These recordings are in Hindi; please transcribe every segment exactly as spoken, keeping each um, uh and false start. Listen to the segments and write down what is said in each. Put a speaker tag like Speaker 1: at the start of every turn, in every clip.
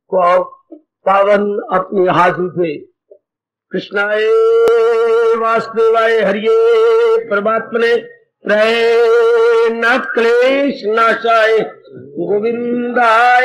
Speaker 1: को पावन अपनी हाथ से कृष्णाय वासुदेवाय हरिये परमात्मने प्रय न क्लेश नाशाय गोविंदाय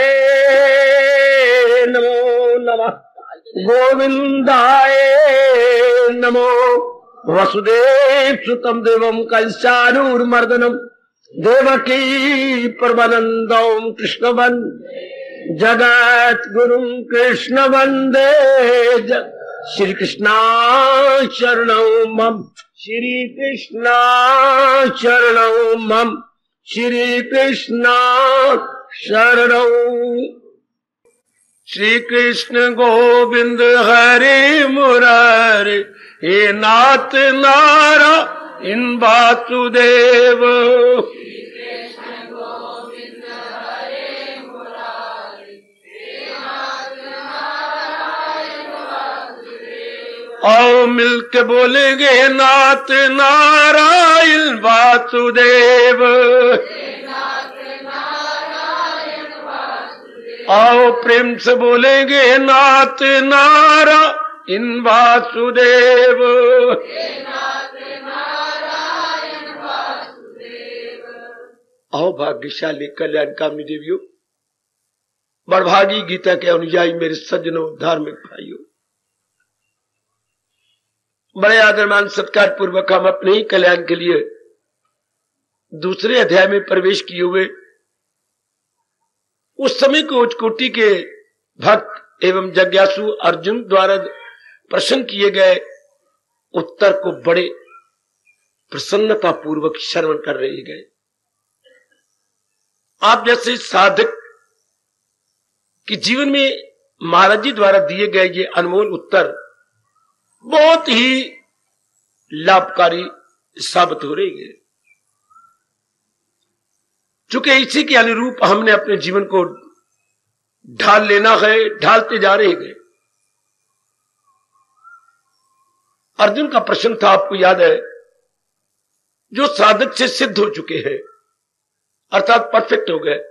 Speaker 1: नमो नमः गोविंदाय नमो वसुदेव सुतम देवम कंसानूर्मर्दनम देवकी परमानंदम कृष्ण वंदे जगत गुरु कृष्ण वंदे श्री कृष्णा शरणं मम श्री कृष्णा शरणं मम श्री कृष्णा शरणं। श्री कृष्ण गोविंद हरे मुरारे हे नाथ नारायण वासुदेव। आओ मिलके बोलेंगे नाथ नारायण वासुदेव। आओ प्रेम से बोलेंगे नाथ नारायण वासुदेव। आओ भाग्यशाली कल्याणकामी देवियों, बड़भागी गीता के अनुयायी मेरे सज्जनों, धार्मिक भाइयों, बड़े आदरमान सत्कार पूर्वक हम अपने ही कल्याण के लिए दूसरे अध्याय में प्रवेश किए हुए उस समय को उच्च कोटि के भक्त एवं जिज्ञासु अर्जुन द्वारा प्रश्न किए गए उत्तर को बड़े प्रसन्नता पूर्वक श्रवण कर रहे गए। आप जैसे साधक के जीवन में महाराज जी द्वारा दिए गए ये अनमोल उत्तर बहुत ही लाभकारी साबित हो रही है। चूंकि इसी के अनुरूप हमने अपने जीवन को ढाल लेना है, ढालते जा रहे हैं। अर्जुन का प्रश्न था, आपको याद है, जो साधक से सिद्ध हो चुके हैं अर्थात परफेक्ट हो गए,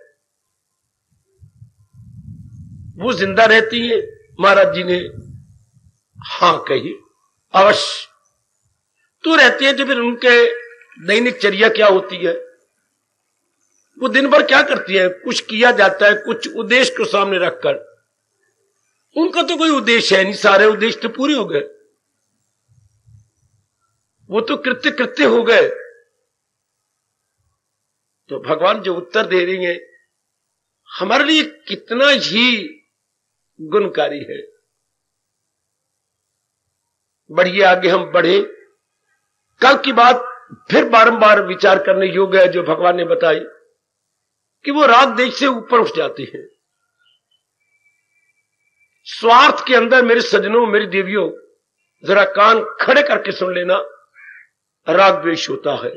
Speaker 1: वो जिंदा रहती है? महाराज जी ने हां कही, अवश्य। तो रहती है। तो फिर उनके दैनिक चर्या क्या होती है? वो दिन भर क्या करती है? कुछ किया जाता है, कुछ उद्देश्य को सामने रखकर। उनका तो कोई उद्देश्य है नहीं, सारे उद्देश्य तो पूरे हो गए, वो तो कृत्य कृत्य हो गए। तो भगवान जो उत्तर दे रही है हमारे लिए कितना ही गुणकारी है। बढ़िए, आगे हम बढ़े। कल की बात फिर बारंबार विचार करने योग्य है, जो भगवान ने बताई कि वो राग देश से ऊपर उठ जाते हैं। स्वार्थ के अंदर मेरे सज्जनों, मेरी देवियों, जरा कान खड़े करके सुन लेना, राग द्वेष होता है।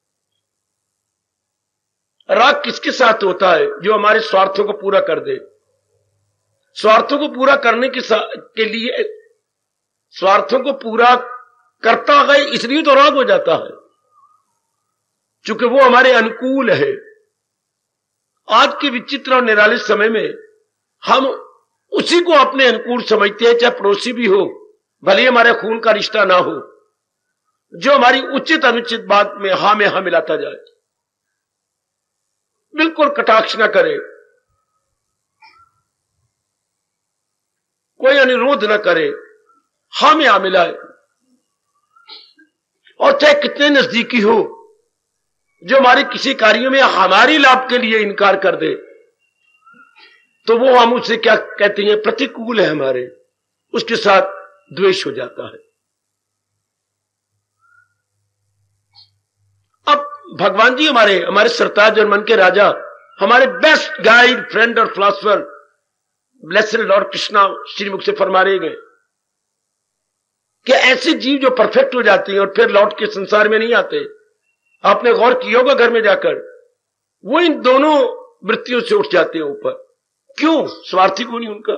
Speaker 1: राग किसके साथ होता है? जो हमारे स्वार्थों को पूरा कर दे। स्वार्थों को पूरा करने के, के लिए स्वार्थों को पूरा करता है, इसलिए तो राग हो जाता है, चूंकि वो हमारे अनुकूल है। आज के विचित्र और निराले समय में हम उसी को अपने अनुकूल समझते हैं, चाहे पड़ोसी भी हो, भले हमारे खून का रिश्ता ना हो, जो हमारी उचित अनुचित बात में हां में हां मिलाता जाए, बिल्कुल कटाक्ष न करे, कोई अनुरोध न करे, हां में हां मिलाए। और चाहे कितने नजदीकी हो, जो हमारे किसी कार्यों में हमारी लाभ के लिए इनकार कर दे, तो वो हम उससे क्या कहते हैं? प्रतिकूल है हमारे, उसके साथ द्वेष हो जाता है। अब भगवान जी हमारे हमारे सरताज और मन के राजा, हमारे बेस्ट गाइड, फ्रेंड और फिलॉसफर ब्लेस्ड लॉर्ड कृष्णा श्रीमुख से फरमा रहे गए कि ऐसे जीव जो परफेक्ट हो जाते हैं और फिर लौट के संसार में नहीं आते, आपने गौर किया होगा घर में जाकर, वो इन दोनों वृत्तियों से उठ जाते हैं ऊपर। क्यों? स्वार्थी को नहीं उनका।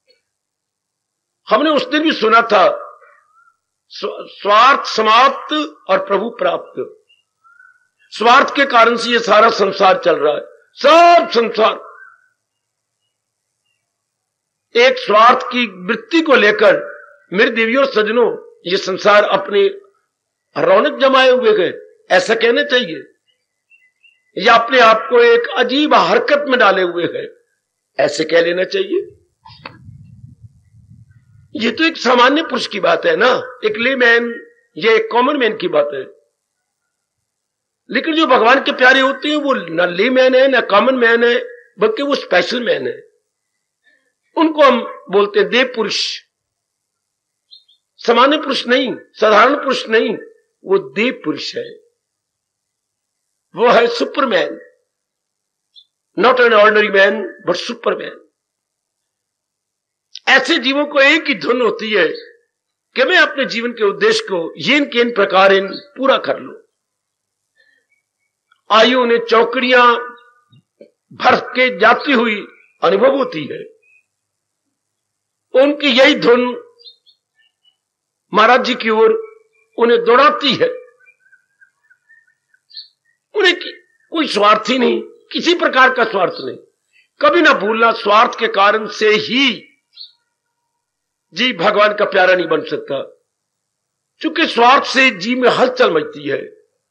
Speaker 1: हमने उस दिन भी सुना था, स्वार्थ समाप्त और प्रभु प्राप्त। स्वार्थ के कारण से ये सारा संसार चल रहा है, सब संसार एक स्वार्थ की वृत्ति को लेकर मेरे देवियों और सज्जनों ये संसार अपनी रौनक जमाए हुए गए, ऐसा कहना चाहिए, या अपने आप को एक अजीब हरकत में डाले हुए है, ऐसे कह लेना चाहिए। ये तो एक सामान्य पुरुष की बात है ना, एक लेमैन, ये एक कॉमन मैन की बात है। लेकिन जो भगवान के प्यारे होते हैं वो ना लेमैन है ना कॉमन मैन है, बल्कि वो स्पेशल मैन है। उनको हम बोलते हैं देव पुरुष। सामान्य पुरुष नहीं, साधारण पुरुष नहीं, वो देव पुरुष है, वो है superman. Not an ordinary man but superman. ऐसे जीवों को एक ही धुन होती है कि मैं अपने जीवन के उद्देश्य को येन के इन प्रकार इन पूरा कर लूं। आयु ने चौकड़ियां भर के जाती हुई अनुभव होती है, उनकी यही धुन महाराज जी की ओर उन्हें दौड़ाती है। उन्हें कोई स्वार्थ ही नहीं, किसी प्रकार का स्वार्थ नहीं। कभी ना भूलना, स्वार्थ के कारण से ही जीव भगवान का प्यारा नहीं बन सकता, क्योंकि स्वार्थ से जीव में हलचल मचती है।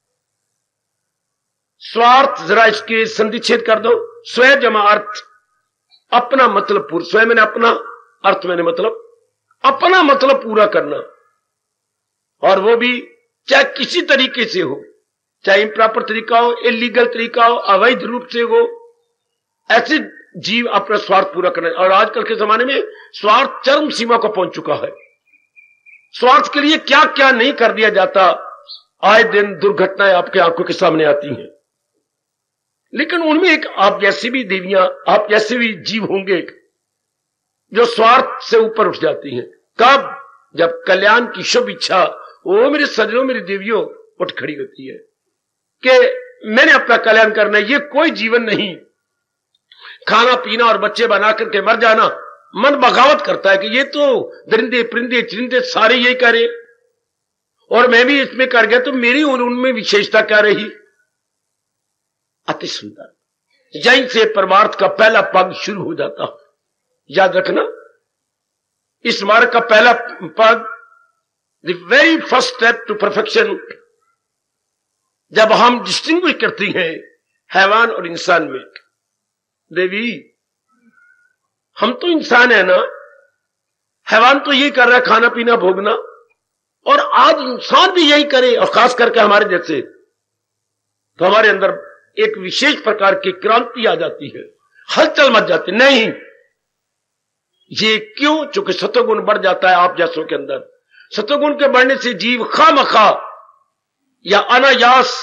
Speaker 1: स्वार्थ, जरा इसके संधि छेद कर दो। स्वयं जमा अर्थ, अपना मतलब पूरा। स्वयं मैंने अपना, अर्थ मैंने मतलब, अपना मतलब पूरा करना, और वो भी चाहे किसी तरीके से हो, चाहे इम्प्रॉपर तरीका हो, इलीगल तरीका हो, अवैध रूप से हो, ऐसे जीव अपना स्वार्थ पूरा करना। और आजकल के जमाने में स्वार्थ चरम सीमा को पहुंच चुका है। स्वार्थ के लिए क्या क्या नहीं कर दिया जाता, आए दिन दुर्घटनाएं आपके आंखों के सामने आती हैं। लेकिन उनमें एक आप जैसी भी देवियां, आप जैसे भी जीव होंगे जो स्वार्थ से ऊपर उठ जाती हैं। कब? जब कल्याण की शुभ इच्छा, वो मेरे सज्जनों, मेरी देवियों, उठ खड़ी होती है कि मैंने अपना कल्याण करना है। ये कोई जीवन नहीं, खाना पीना और बच्चे बना करके मर जाना। मन बगावत करता है कि ये तो दरिंदे परिंदे चिरिंदे सारे यही करे, और मैं भी इसमें कर गया, तो मेरी उनमें विशेषता क्या रही? अति सुंदर। यहीं से परमार्थ का पहला पग शुरू हो जाता। याद रखना, इस मार्ग का पहला पग, the very first step to perfection, जब हम डिस्टिंग्विश करती हैं हैवान और इंसान में। देवी, हम तो इंसान है ना, हैवान तो यही कर रहा है, खाना पीना भोगना, और आज इंसान भी यही करे, और खास करके हमारे जैसे, तो हमारे अंदर एक विशेष प्रकार की क्रांति आ जाती है, हलचल मच जाती। नहीं, ये क्यों? चूंकि सत्वगुण बढ़ जाता है आप जैसों के अंदर। सत्वगुण के बढ़ने से जीव खामखा या अनायास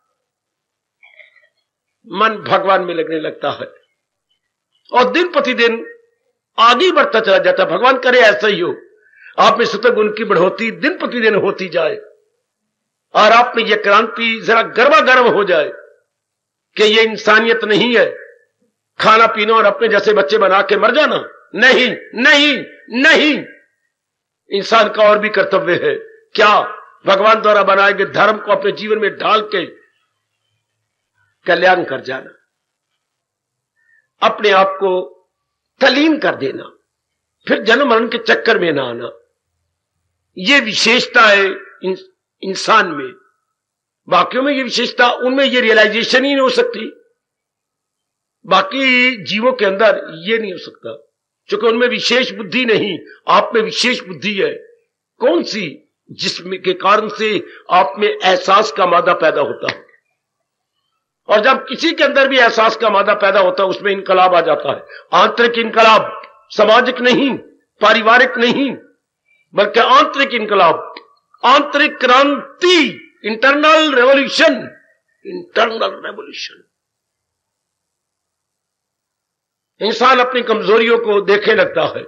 Speaker 1: मन भगवान में लगने लगता है, और दिन प्रतिदिन आगे बढ़ता चला जाता है। भगवान करे ऐसा ही हो, आप में सत्वगुण की बढ़ोतरी दिन प्रतिदिन होती जाए, और आप में यह क्रांति जरा गर्मा गर्म हो जाए कि यह इंसानियत नहीं है, खाना पीना और अपने जैसे बच्चे बना के मर जाना। नहीं नहीं नहीं, इंसान का और भी कर्तव्य है। क्या? भगवान द्वारा बनाए गए धर्म को अपने जीवन में ढाल के कल्याण कर जाना, अपने आप को तलीन कर देना, फिर जन्म मरण के चक्कर में ना आना। यह विशेषता है इन, इंसान में। बाकियों में यह विशेषता, उनमें यह रियलाइजेशन ही नहीं हो सकती, बाकी जीवों के अंदर यह नहीं हो सकता, क्योंकि उनमें विशेष बुद्धि नहीं। आप में विशेष बुद्धि है। कौन सी? जिसमें के कारण से आप में एहसास का मादा पैदा होता है, और जब किसी के अंदर भी एहसास का मादा पैदा होता है, उसमें इनकलाब आ जाता है। आंतरिक इनकलाब, सामाजिक नहीं, पारिवारिक नहीं, बल्कि आंतरिक इनकलाब, आंतरिक क्रांति, इंटरनल रेवोल्यूशन, इंटरनल रेवोल्यूशन। इंसान अपनी कमजोरियों को देखने लगता है,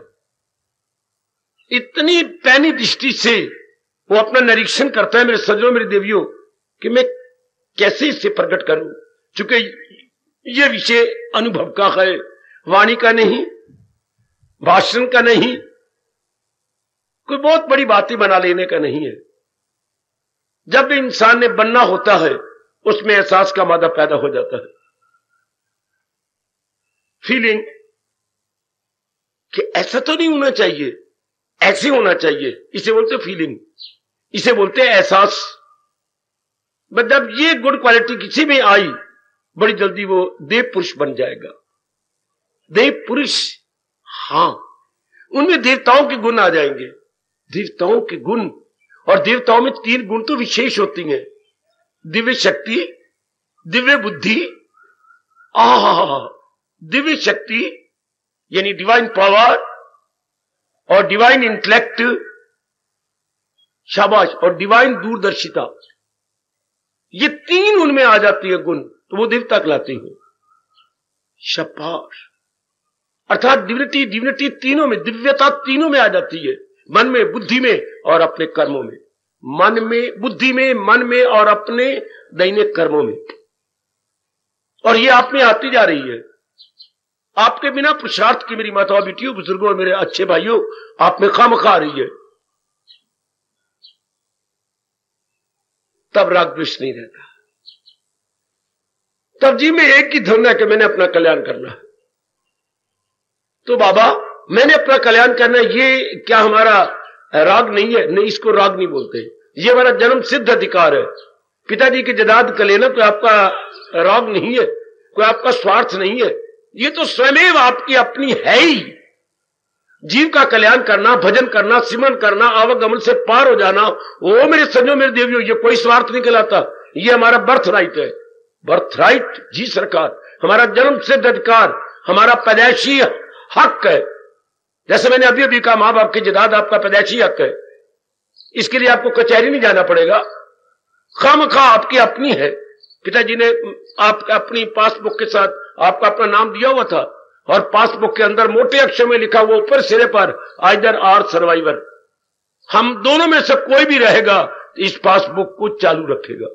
Speaker 1: इतनी पैनी दृष्टि से वो अपना निरीक्षण करता है, मेरे सज्जनों, मेरी देवियों, कि मैं कैसे इसे प्रकट करूं, क्योंकि यह विषय अनुभव का है, वाणी का नहीं, भाषण का नहीं, कोई बहुत बड़ी बातें बना लेने का नहीं है। जब भी इंसान ने बनना होता है, उसमें एहसास का मादा पैदा हो जाता है, फीलिंग कि ऐसा तो नहीं होना चाहिए, ऐसे होना चाहिए। इसे बोलते फीलिंग, इसे बोलते हैं एहसास। मतलब ये गुड क्वालिटी किसी में आई, बड़ी जल्दी वो देव पुरुष बन जाएगा। देव पुरुष, हां, उनमें देवताओं के गुण आ जाएंगे। देवताओं के गुण, और देवताओं में तीन गुण तो विशेष होती हैं, दिव्य शक्ति, दिव्य बुद्धि, आहा, दिव्य शक्ति यानी डिवाइन पावर, और डिवाइन इंटेलेक्ट, शाबाश, और डिवाइन दूरदर्शिता। ये तीन उनमें आ जाती है गुण, तो वो देवता कहलाती है। शाबाश, अर्थात डिविनिटी, डिविनिटी तीनों में, दिव्यता तीनों में आ जाती है, मन में, बुद्धि में और अपने कर्मों में। मन में, बुद्धि में, मन में और अपने दैनिक कर्मों में। और ये आप में आती जा रही है। आपके बिना पुरुषार्थ की मेरी माताओं, बेटियों, बुजुर्गों और मेरे अच्छे भाइयों, आप में खामखा आ रही है। तब राग द्वेष नहीं रहता। तब जी में एक ही धुन है कि मैंने अपना कल्याण करना है। तो बाबा मैंने अपना कल्याण करना है, ये क्या हमारा राग नहीं है? नहीं, इसको राग नहीं बोलते, ये हमारा जन्म सिद्ध अधिकार है। पिताजी की जदाद का लेना कोई आपका राग नहीं है, कोई आपका स्वार्थ नहीं है, ये तो स्वयं आपकी अपनी है ही। जीव का कल्याण करना, भजन करना, सिमरन करना, आवागमन से पार हो जाना, ओ मेरे संजो, मेरे देवियों, ये कोई स्वार्थ नहीं कहलाता, ये हमारा बर्थ राइट है। बर्थ राइट, जी सरकार, हमारा जन्म सिद्ध अधिकार, हमारा पैदाइशी हक है। जैसे मैंने अभी अभी कहा, मां बाप की जदाद आपका पैदाइशी हक है, इसके लिए आपको कचहरी नहीं जाना पड़ेगा, खामखा आपकी अपनी है। पिताजी ने आपका अपनी पासबुक के साथ आपका अपना नाम दिया हुआ था, और पासबुक के अंदर मोटे अक्षर में लिखा हुआ ऊपर सिरे पर, आइदर आर सर्वाइवर। हम दोनों में से कोई भी रहेगा इस पासबुक को चालू रखेगा।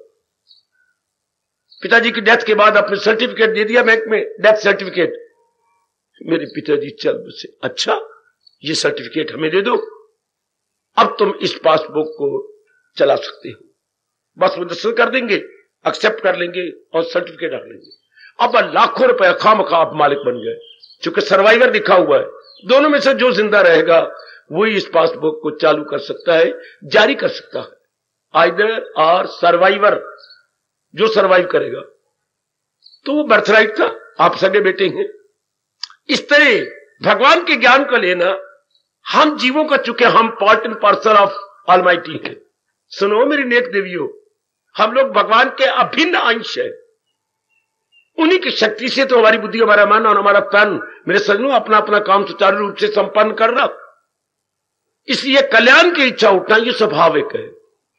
Speaker 1: पिताजी की डेथ के बाद अपने सर्टिफिकेट दे दिया बैंक में, डेथ सर्टिफिकेट। मेरे पिताजी चल बसे, अच्छा ये सर्टिफिकेट हमें दे दो, अब तुम इस पासबुक को चला सकते हो। बस वो दस्तखत कर देंगे, एक्सेप्ट कर लेंगे और सर्टिफिकेट रख लेंगे। अब लाखों रुपए खामखा आप मालिक बन गए, चूंकि सर्वाइवर लिखा हुआ है। दोनों में से जो जिंदा रहेगा वही इस पासबुक को चालू कर सकता है, जारी कर सकता है। आइदर आर सर्वाइवर, जो सर्वाइव करेगा तो वो बर्थराइट था, आप सगे बेटे हैं। इस तरह भगवान के ज्ञान को लेना, हम जीवों का, चूंकि हम part and parcel of Almighty हैं। सुनो मेरी नेक देवियों, हम लोग भगवान के अभिन्न अंश है। उन्हीं की शक्ति से तो हमारी बुद्धि, हमारा मन और हमारा तन, मेरे सज्जनों, अपना अपना काम सुचारू रूप से संपन्न कर रहा। इसलिए कल्याण की इच्छा उठना ये स्वाभाविक है,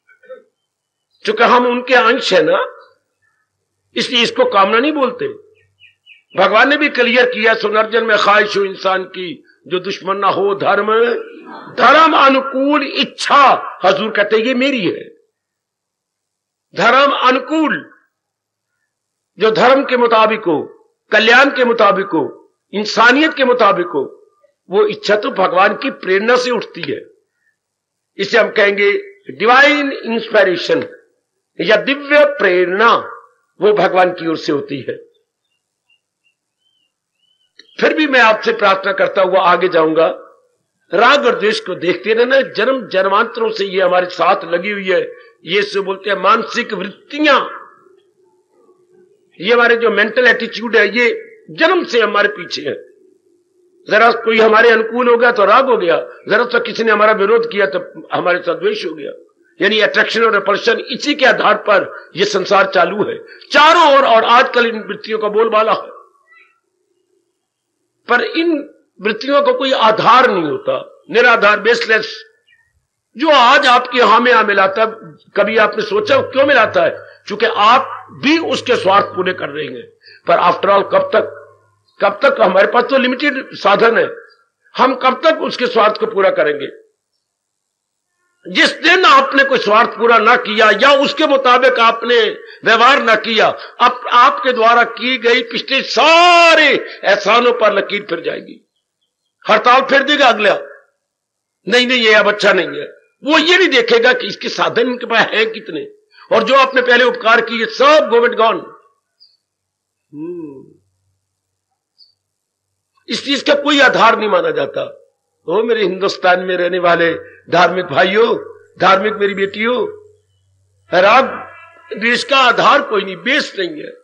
Speaker 1: चूंकि हम उनके अंश है ना, इसलिए इसको कामना नहीं बोलते। भगवान ने भी क्लियर किया, सुनर्जन में ख्वाहिश हो इंसान की, जो दुश्मन ना हो धर्म, धर्म अनुकूल इच्छा। हजूर कहते ये मेरी है, धर्म अनुकूल, जो धर्म के मुताबिक हो, कल्याण के मुताबिक हो, इंसानियत के मुताबिक हो, वो इच्छा तो भगवान की प्रेरणा से उठती है। इसे हम कहेंगे डिवाइन इंस्पिरेशन या दिव्य प्रेरणा, वो भगवान की ओर से होती है। फिर भी मैं आपसे प्रार्थना करता हुआ आगे जाऊंगा, राग और द्वेष को देखते रहना। जन्म जन्मांतरों से ये हमारे साथ लगी हुई है। ये से बोलते हैं मानसिक वृत्तियां, ये हमारे जो मेंटल एटीट्यूड है, ये जन्म से हमारे पीछे है। जरा कोई हमारे अनुकूल हो गया तो राग हो गया, जरा तो किसी ने हमारा विरोध किया तो हमारे साथ द्वेष हो गया। यानी अट्रैक्शन और रिपल्शन, इसी के आधार पर यह संसार चालू है चारों ओर। और आजकल इन वृत्तियों का बोलबाला है, पर इन वृत्तियों का कोई आधार नहीं होता, निराधार, बेसलेस। जो आज आपके यहां में आ मिलाता, कभी आपने सोचा क्यों मिलाता है? क्योंकि आप भी उसके स्वार्थ पूरे कर रहे हैं। पर आफ्टर ऑल कब तक कब तक हमारे पास तो लिमिटेड साधन है, हम कब तक उसके स्वार्थ को पूरा करेंगे? जिस दिन आपने कोई स्वार्थ पूरा ना किया या उसके मुताबिक आपने व्यवहार ना किया, अब आपके द्वारा की गई पिछले सारे एहसानों पर लकीर फिर जाएगी, हड़ताल फिर देगा अगला। नहीं नहीं ये अब अच्छा नहीं है। वो ये नहीं देखेगा कि इसके साधन इनके पास है कितने, और जो आपने पहले उपकार किए सब गोविंद गॉन। इस चीज का कोई आधार नहीं माना जाता। ओ मेरे हिंदुस्तान में रहने वाले धार्मिक भाइयों, धार्मिक मेरी बेटियों, राग द्वेष का आधार कोई नहीं, बेस नहीं है।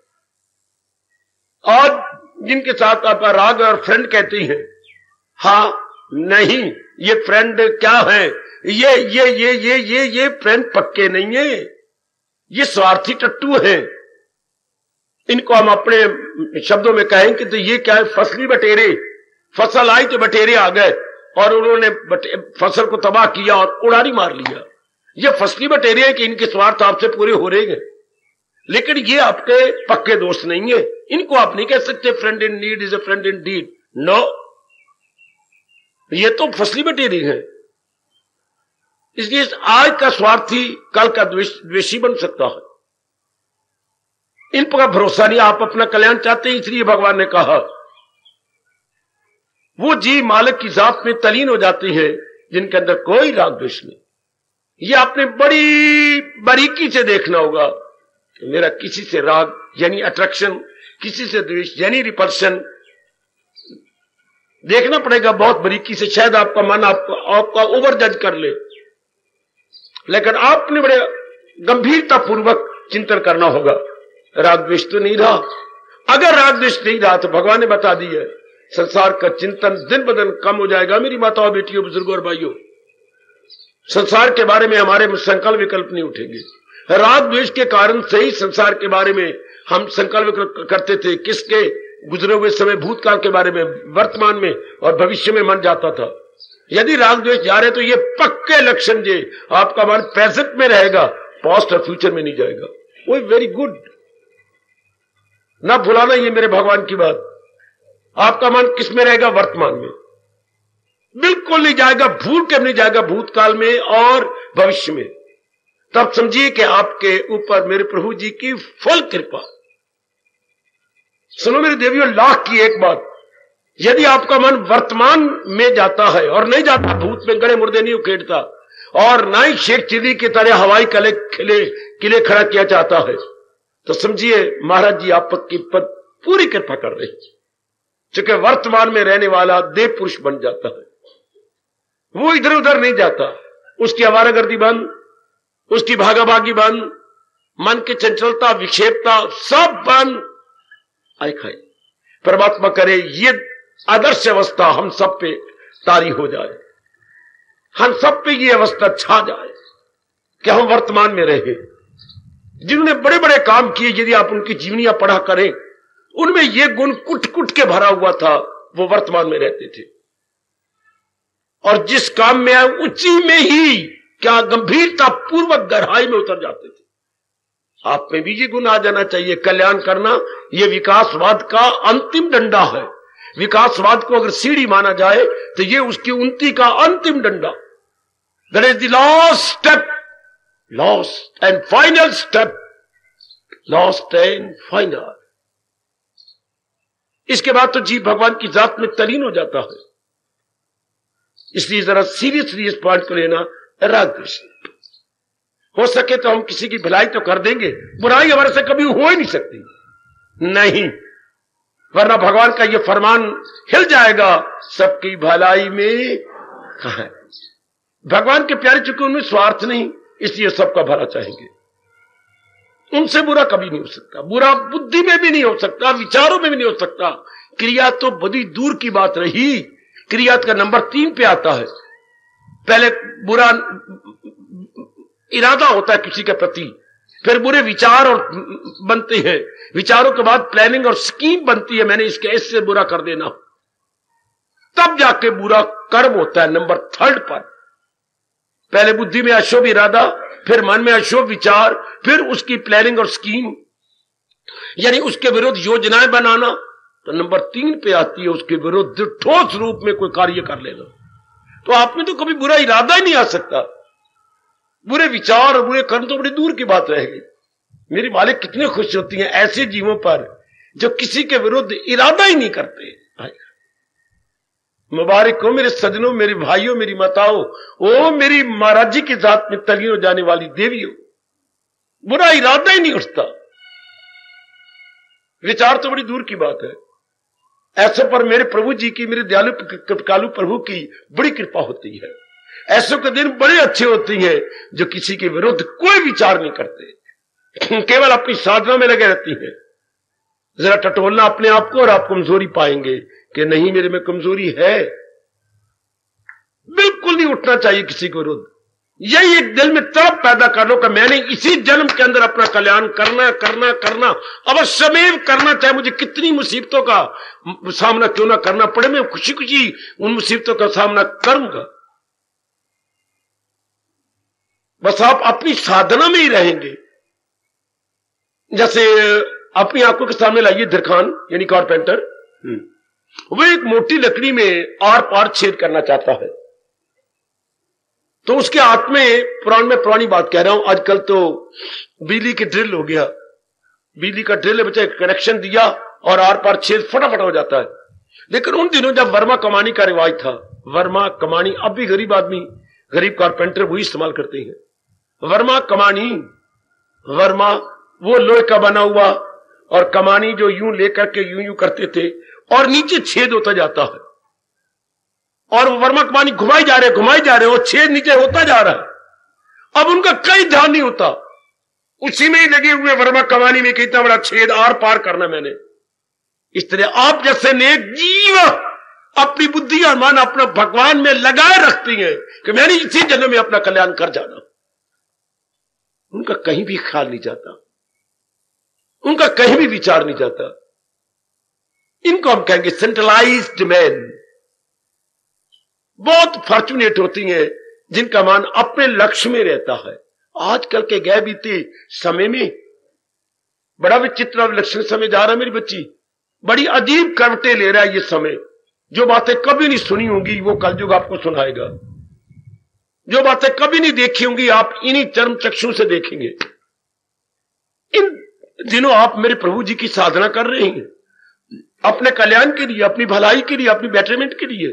Speaker 1: और जिनके साथ आप राग और फ्रेंड कहती हैं, हाँ नहीं, ये फ्रेंड क्या है, ये ये ये ये ये ये फ्रेंड पक्के नहीं है, ये स्वार्थी टट्टू हैं। इनको हम अपने शब्दों में कहेंगे तो ये क्या है, फसली बटेरे। फसल आई तो बटेरे आ गए और उन्होंने फसल को तबाह किया और उड़ारी मार लिया। ये फसली बटेरे हैं कि इनके स्वार्थ आपसे पूरे हो रहे हैं, लेकिन ये आपके पक्के दोस्त नहीं है। इनको आप नहीं कह सकते friend in need is a friend in deed. No, ये तो फसली बटेरे हैं। इसलिए आज का स्वार्थी कल का द्वेषी बन सकता है। इन पर भरोसा नहीं। आप अपना कल्याण चाहते हैं, इसलिए भगवान ने कहा वो जी मालिक की जात में तलीन हो जाती है जिनके अंदर कोई राग द्वेष नहीं। ये आपने बड़ी बारीकी से देखना होगा कि मेरा किसी से राग यानी अट्रैक्शन, किसी से द्वेष यानी रिपल्शन, देखना पड़ेगा बहुत बारीकी से। शायद आपका मन आपका आपका ओवर जज कर ले, लेकिन आपने बड़े गंभीरता पूर्वक चिंतन करना होगा। राग द्वेष तो नहीं रहा। अगर राग द्वेष नहीं रहा तो भगवान ने बता दी है संसार का चिंतन दिन ब दिन कम हो जाएगा। मेरी माताओं, बेटियों, बुजुर्गों और भाइयों, संसार के बारे में हमारे संकल्प विकल्प नहीं उठेंगे। राग द्वेष के कारण से ही संसार के बारे में हम संकल्प विकल्प करते थे। किसके? गुजरे हुए समय भूतकाल के बारे में, वर्तमान में और भविष्य में मन जाता था। यदि राग द्वेष जा रहे तो ये पक्के लक्षण जे आपका मन प्रेजेंट में रहेगा, पास्ट और फ्यूचर में नहीं जाएगा। वो वेरी गुड, ना भुलाना ये मेरे भगवान की बात। आपका मन किस में रहेगा? वर्तमान में। बिल्कुल नहीं जाएगा, भूल के नहीं जाएगा भूतकाल में और भविष्य में। तब समझिए कि आपके ऊपर मेरे प्रभु जी की फुल कृपा। सुनो मेरी देवियों, लाख की एक बात, यदि आपका मन वर्तमान में जाता है और नहीं जाता, भूत में गड़े मुर्दे नहीं उखेड़ता और ना ही शेख चिदी की तरह हवाई कले खिले किले खड़ा किया जाता है, तो समझिए महाराज जी आप की पद पूरी कृपा कर रहे हैं। चूंकि वर्तमान में रहने वाला देव पुरुष बन जाता है, वो इधर उधर नहीं जाता। उसकी आवारागर्दी बंद, उसकी भागाभागी बंद, मन की चंचलता विक्षेपता सब बंद। आई खाई परमात्मा करे ये आदर्श अवस्था हम सब पे तारी हो जाए, हम सब पे ये अवस्था छा जाए कि हम वर्तमान में रहे। जिन्होंने बड़े बड़े काम किए, यदि आप उनकी जीवनियां पढ़ा करें, उनमें ये गुण कुट कुट के भरा हुआ था। वो वर्तमान में रहते थे और जिस काम में आए उसी में ही क्या गंभीरता पूर्वक गहराई में उतर जाते थे। आप में भी ये गुण आ जाना चाहिए। कल्याण करना ये विकासवाद का अंतिम डंडा है। विकासवाद को अगर सीढ़ी माना जाए तो ये उसकी उन्नति का अंतिम डंडा, that is the last step, last and final step, last and final. इसके बाद तो जीव भगवान की जात में तलीन हो जाता है। इसलिए जरा सीरियसली इस पॉइंट को लेना। राग द्वेष हो सके तो हम किसी की भलाई तो कर देंगे, बुराई हमारे से कभी हो ही नहीं सकती, नहीं, वरना भगवान का ये फरमान हिल जाएगा, सबकी भलाई में कहां है। भगवान के प्यारे चुके उनमें स्वार्थ नहीं, इसलिए सबका भला चाहेंगे। उनसे बुरा कभी नहीं हो सकता, बुरा बुद्धि में भी नहीं हो सकता, विचारों में भी नहीं हो सकता। क्रिया तो बड़ी दूर की बात रही, क्रिया का नंबर तीन पे आता है। पहले बुरा इरादा होता है किसी के प्रति, फिर बुरे विचार और बनते हैं, विचारों के बाद प्लानिंग और स्कीम बनती है, मैंने इसके इससे बुरा कर देना, तब जाके बुरा कर्म होता है नंबर थर्ड पर। पहले बुद्धि में अशुभ इरादा, फिर मन में अशुभ विचार, फिर उसकी प्लानिंग और स्कीम, यानी उसके विरुद्ध योजनाएं बनाना, तो नंबर तीन पे आती है उसके विरुद्ध ठोस रूप में कोई कार्य कर लेना। तो आप में तो कभी बुरा इरादा ही नहीं आ सकता। बुरे विचार और बुरे कर्म तो बड़ी दूर की बात रहेगी। मेरी मालिक कितनी खुश होती हैं ऐसे जीवों पर जो किसी के विरुद्ध इरादा ही नहीं करते। मुबारक हो मेरे सजनों, मेरे भाइयों, मेरी माताओं, ओ मेरी महाराज जी की जात में तलीन हो जाने वाली देवियों, बुरा इरादा ही नहीं उठता। विचार तो बड़ी दूर की बात है। ऐसे पर मेरे प्रभु जी की, मेरे दयालु कृपालु प्रभु की बड़ी कृपा होती है। ऐसों के दिन बड़े अच्छे होते हैं जो किसी के विरुद्ध कोई विचार नहीं करते, केवल अपनी साधना में लगे रहती हैं। जरा टटोलना अपने आप को और आप कमजोरी पाएंगे कि नहीं मेरे में कमजोरी है। बिल्कुल नहीं उठना चाहिए किसी के विरुद्ध। यही एक दिल में तड़प पैदा कर लो कि मैंने इसी जन्म के अंदर अपना कल्याण करना करना करना अवश्यमेव करना, चाहे मुझे कितनी मुसीबतों का सामना क्यों ना करना पड़े, मैं खुशी खुशी उन मुसीबतों का सामना करूंगा। बस आप अपनी साधना में ही रहेंगे। जैसे अपनी आंखों के सामने लाइए दरखान यानी कारपेंटर, वो एक मोटी लकड़ी में आर पार छेद करना चाहता है, तो उसके हाथ में, पुराण में पुरानी बात कह रहा हूं, आजकल तो बिजली की ड्रिल हो गया, बिजली का ड्रिल बच्चा कनेक्शन दिया और आर पार छेद फटाफट हो जाता है। लेकिन उन दिनों जब वर्मा कमानी का रिवाज था, वर्मा कमानी अब भी गरीब आदमी, गरीब कारपेंटर वही इस्तेमाल करते हैं। वर्मा कमानी, वर्मा वो लोहे का बना हुआ और कमानी जो यूं लेकर के यूं यूं करते थे और नीचे छेद होता जाता है, और वर्मा कमानी घुमाई जा रहे घुमाई जा रहे और छेद नीचे होता जा रहा है। अब उनका कई ध्यान नहीं होता, उसी में ही लगे हुए वर्मा कमानी में कितना बड़ा छेद आर पार करना मैंने। इस तरह आप जैसे नेक जीव अपनी बुद्धि और मन अपना भगवान में लगाए रखती हैं कि मैंने इसी जन्म में अपना कल्याण कर जाना। उनका कहीं भी ख्याल नहीं जाता, उनका कहीं भी विचार नहीं जाता। इनको हम कहेंगे सेंट्रलाइज्ड मैन। बहुत फॉर्चुनेट होती हैं जिनका मन अपने लक्ष्य में रहता है। आजकल के गए बीते समय में बड़ा विचित्र विलक्षण समय जा रहा है। मेरी बच्ची बड़ी अजीब करवटें ले रहा है ये समय। जो बातें कभी नहीं सुनी होंगी वो कलयुग आपको सुनाएगा, जो बातें कभी नहीं देखी होंगी आप इन्हीं चर्म चक्षु से देखेंगे। इन दिनों आप मेरे प्रभु जी की साधना कर रहे हैं अपने कल्याण के लिए, अपनी भलाई के लिए, अपनी बेटरमेंट के लिए।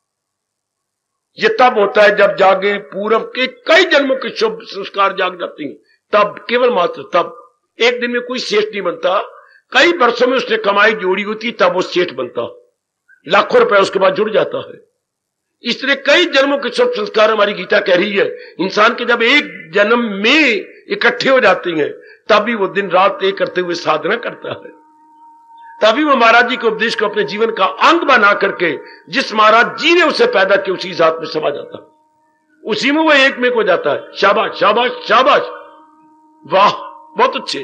Speaker 1: यह तब होता है जब जागे पूर्व के कई जन्मों के शुभ संस्कार जाग जाते हैं, तब, केवल मात्र तब। एक दिन में कोई सेठ नहीं बनता, कई वर्षों में उसने कमाई जोड़ी होती तब वो सेठ बनता, लाखों रुपए उसके बाद जुड़ जाता है। इस तरह कई जन्मों के शुभ संस्कार हमारी गीता कह रही है इंसान के जब एक जन्म में इकट्ठे हो जाते हैं तभी वो दिन रात एक करते हुए साधना करता है। तभी वो महाराज जी के उपदेश को अपने जीवन का अंग बना करके जिस महाराज जी ने उसे पैदा किया उसी जात में समा जाता है, उसी में वो एक में हो जाता है। शाबाश शाबाश शाबाश, वाह, बहुत अच्छे।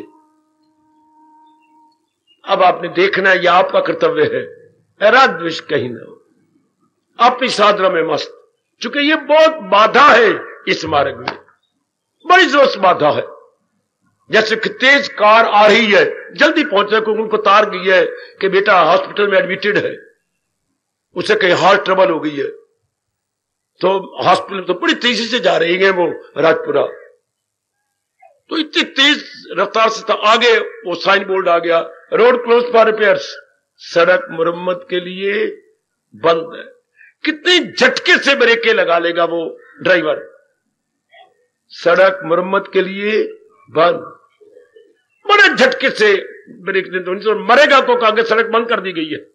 Speaker 1: अब आपने देखना है, यह आपका कर्तव्य है, राग द्वेष कहीं ना हो, अपनी साधना में मस्त। चूंकि ये बहुत बाधा है इस मार्ग में, बड़ी जोर से बाधा है। जैसे कि तेज कार आ रही है, जल्दी पहुंचने को उनको तार गई है कि बेटा हॉस्पिटल में एडमिटेड है, उसे कहीं हार्ट ट्रबल हो गई है, तो हॉस्पिटल तो बड़ी तेजी से जा रही है वो राजपुरा। तो इतनी तेज रफ्तार से था, आगे वो साइन बोर्ड आ गया, रोड क्लोज फॉर रिपेयर्स, सड़क मुरम्मत के लिए बंद है। कितने झटके से ब्रेकें लगा लेगा वो ड्राइवर, सड़क मुरम्मत के लिए बंद, बड़े झटके से ब्रेक दे दो, मरेगा तो आगे सड़क बंद कर दी गई है,